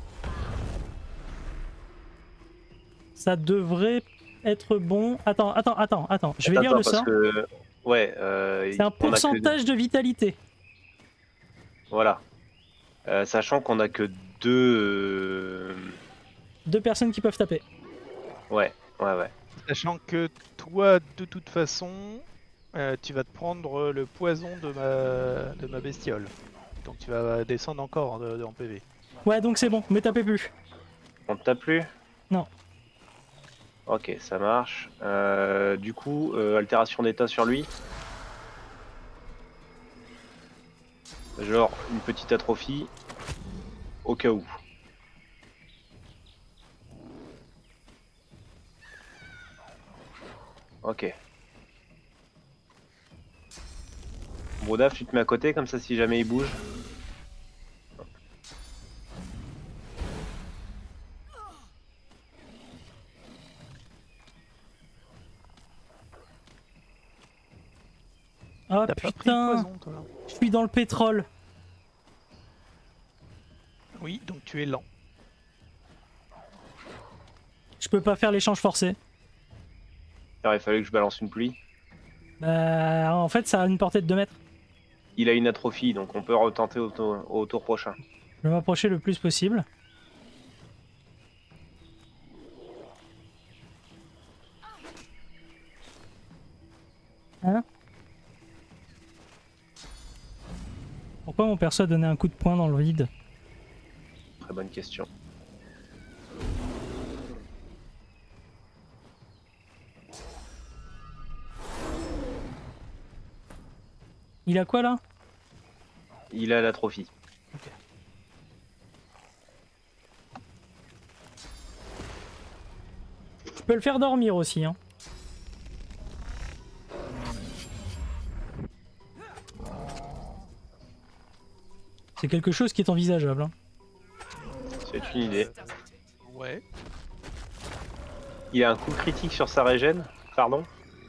Ça devrait être bon. Attends. Je vais lire Attends, le parce sort. que... Ouais, C'est un on a que- pourcentage de vitalité. Voilà. Sachant qu'on a que deux... 2 personnes qui peuvent taper. Ouais. Sachant que toi, de toute façon, tu vas te prendre le poison de ma bestiole. Donc tu vas descendre encore en PV. Ouais, donc c'est bon, mais tapez plus. On te tape plus? Non. Ok, ça marche. Du coup, altération d'état sur lui. Genre une petite atrophie. Au cas où. Ok. Brodaf, tu te mets à côté comme ça si jamais il bouge. Ah T'as pas pris le putain, poison, toi? je suis dans le pétrole. Oui, donc tu es lent. Je peux pas faire l'échange forcé. Alors, il fallait que je balance une pluie. Bah, en fait, ça a une portée de 2 mètres. Il a une atrophie, donc on peut retenter au tour prochain. Je vais m'approcher le plus possible. Hein? Pourquoi mon perso a donné un coup de poing dans le vide? Très bonne question. Il a quoi là? Il a l'atrophie. Je peux le faire dormir aussi, hein. C'est quelque chose qui est envisageable, hein. C'est une idée. Ouais. Il a un coup critique sur sa régène. Pardon.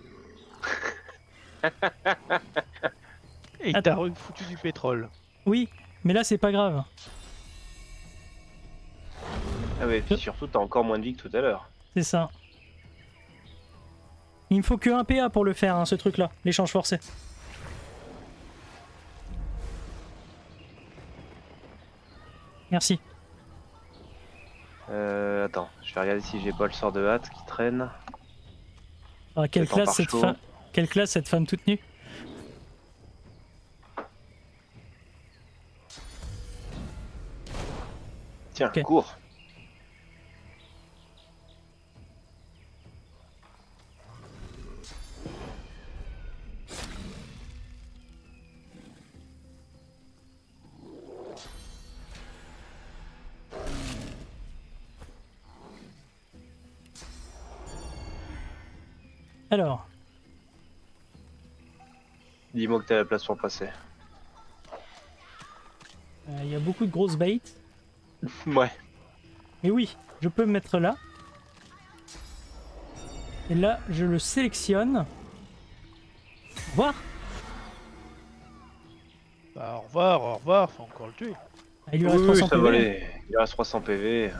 Et il t'a refoutu du pétrole. Oui, mais là c'est pas grave. Ah ouais, et puis surtout t'as encore moins de vie que tout à l'heure. C'est ça. Il me faut que 1 PA pour le faire, hein, ce truc-là, l'échange forcé. Merci. Attends, je vais regarder si j'ai pas le sort de hâte qui traîne. Ah, quelle J'attends classe par cette chaud. femme. Quelle classe cette femme toute nue. Tiens, Ok. cours. Alors, Dis-moi que t'as la place pour passer. il y a beaucoup de grosses bait. Ouais. Mais oui, je peux me mettre là. Et là, je le sélectionne. Au revoir. Bah, au revoir, faut encore le tuer. Ah, il lui Oui, reste oui, 300 ça va PV. aller. Il reste 300 PV.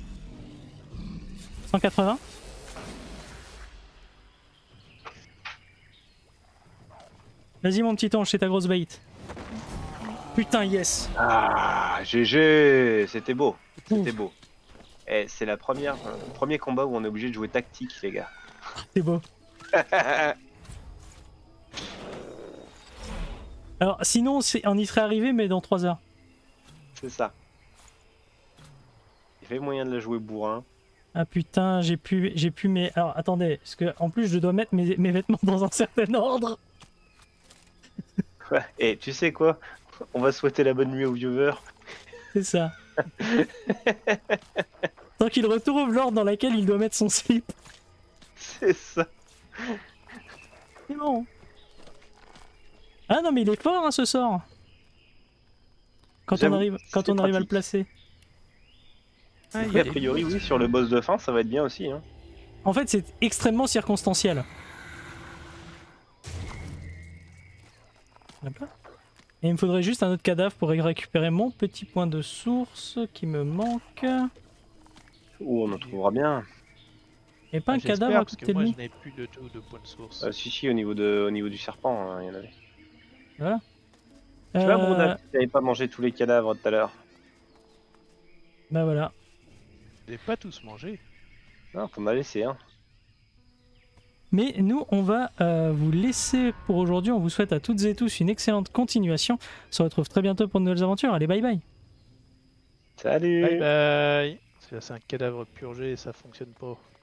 180. Vas-y mon petit ange, c'est ta grosse bait. Putain, yes. Ah, GG. C'était beau. C'était beau. Eh, c'est le premier combat où on est obligé de jouer tactique, les gars. C'est beau. Alors sinon, on y serait arrivé, mais dans 3 heures. C'est ça. Il fait moyen de la jouer bourrin. Ah putain, j'ai pu mes... Alors attendez, parce que en plus je dois mettre mes vêtements dans un certain ordre. Ouais. Et tu sais quoi? On va souhaiter la bonne nuit aux viewers. C'est ça. Tant qu'il retrouve l'ordre dans laquelle il doit mettre son slip. C'est ça. C'est bon. Ah non mais il est fort hein, ce sort. Quand on J'avoue, arrive c'est à le pratique. placer. Ah, il Et a est priori, beau, oui, ce sur le jeu. boss de fin, ça va être bien aussi. Hein. En fait c'est extrêmement circonstanciel. Hop là. Et il me faudrait juste un autre cadavre pour récupérer mon petit point de source qui me manque. Ou on en trouvera bien. Et pas Ah, un j'espère, cadavre à parce côté que de moi lui. je n'ai plus de tout de points de source. Si, au niveau du serpent, hein, il y en avait. Voilà. Tu vois, Bruna, tu n'avais pas mangé tous les cadavres tout à l'heure. Bah voilà. Je n'ai pas tous mangé. Non, t'en as laissé, hein. Mais nous, on va vous laisser pour aujourd'hui. On vous souhaite à toutes et tous une excellente continuation. On se retrouve très bientôt pour de nouvelles aventures. Allez, bye bye. Salut. Bye bye. Parce que là, c'est un cadavre purgé et ça fonctionne pas.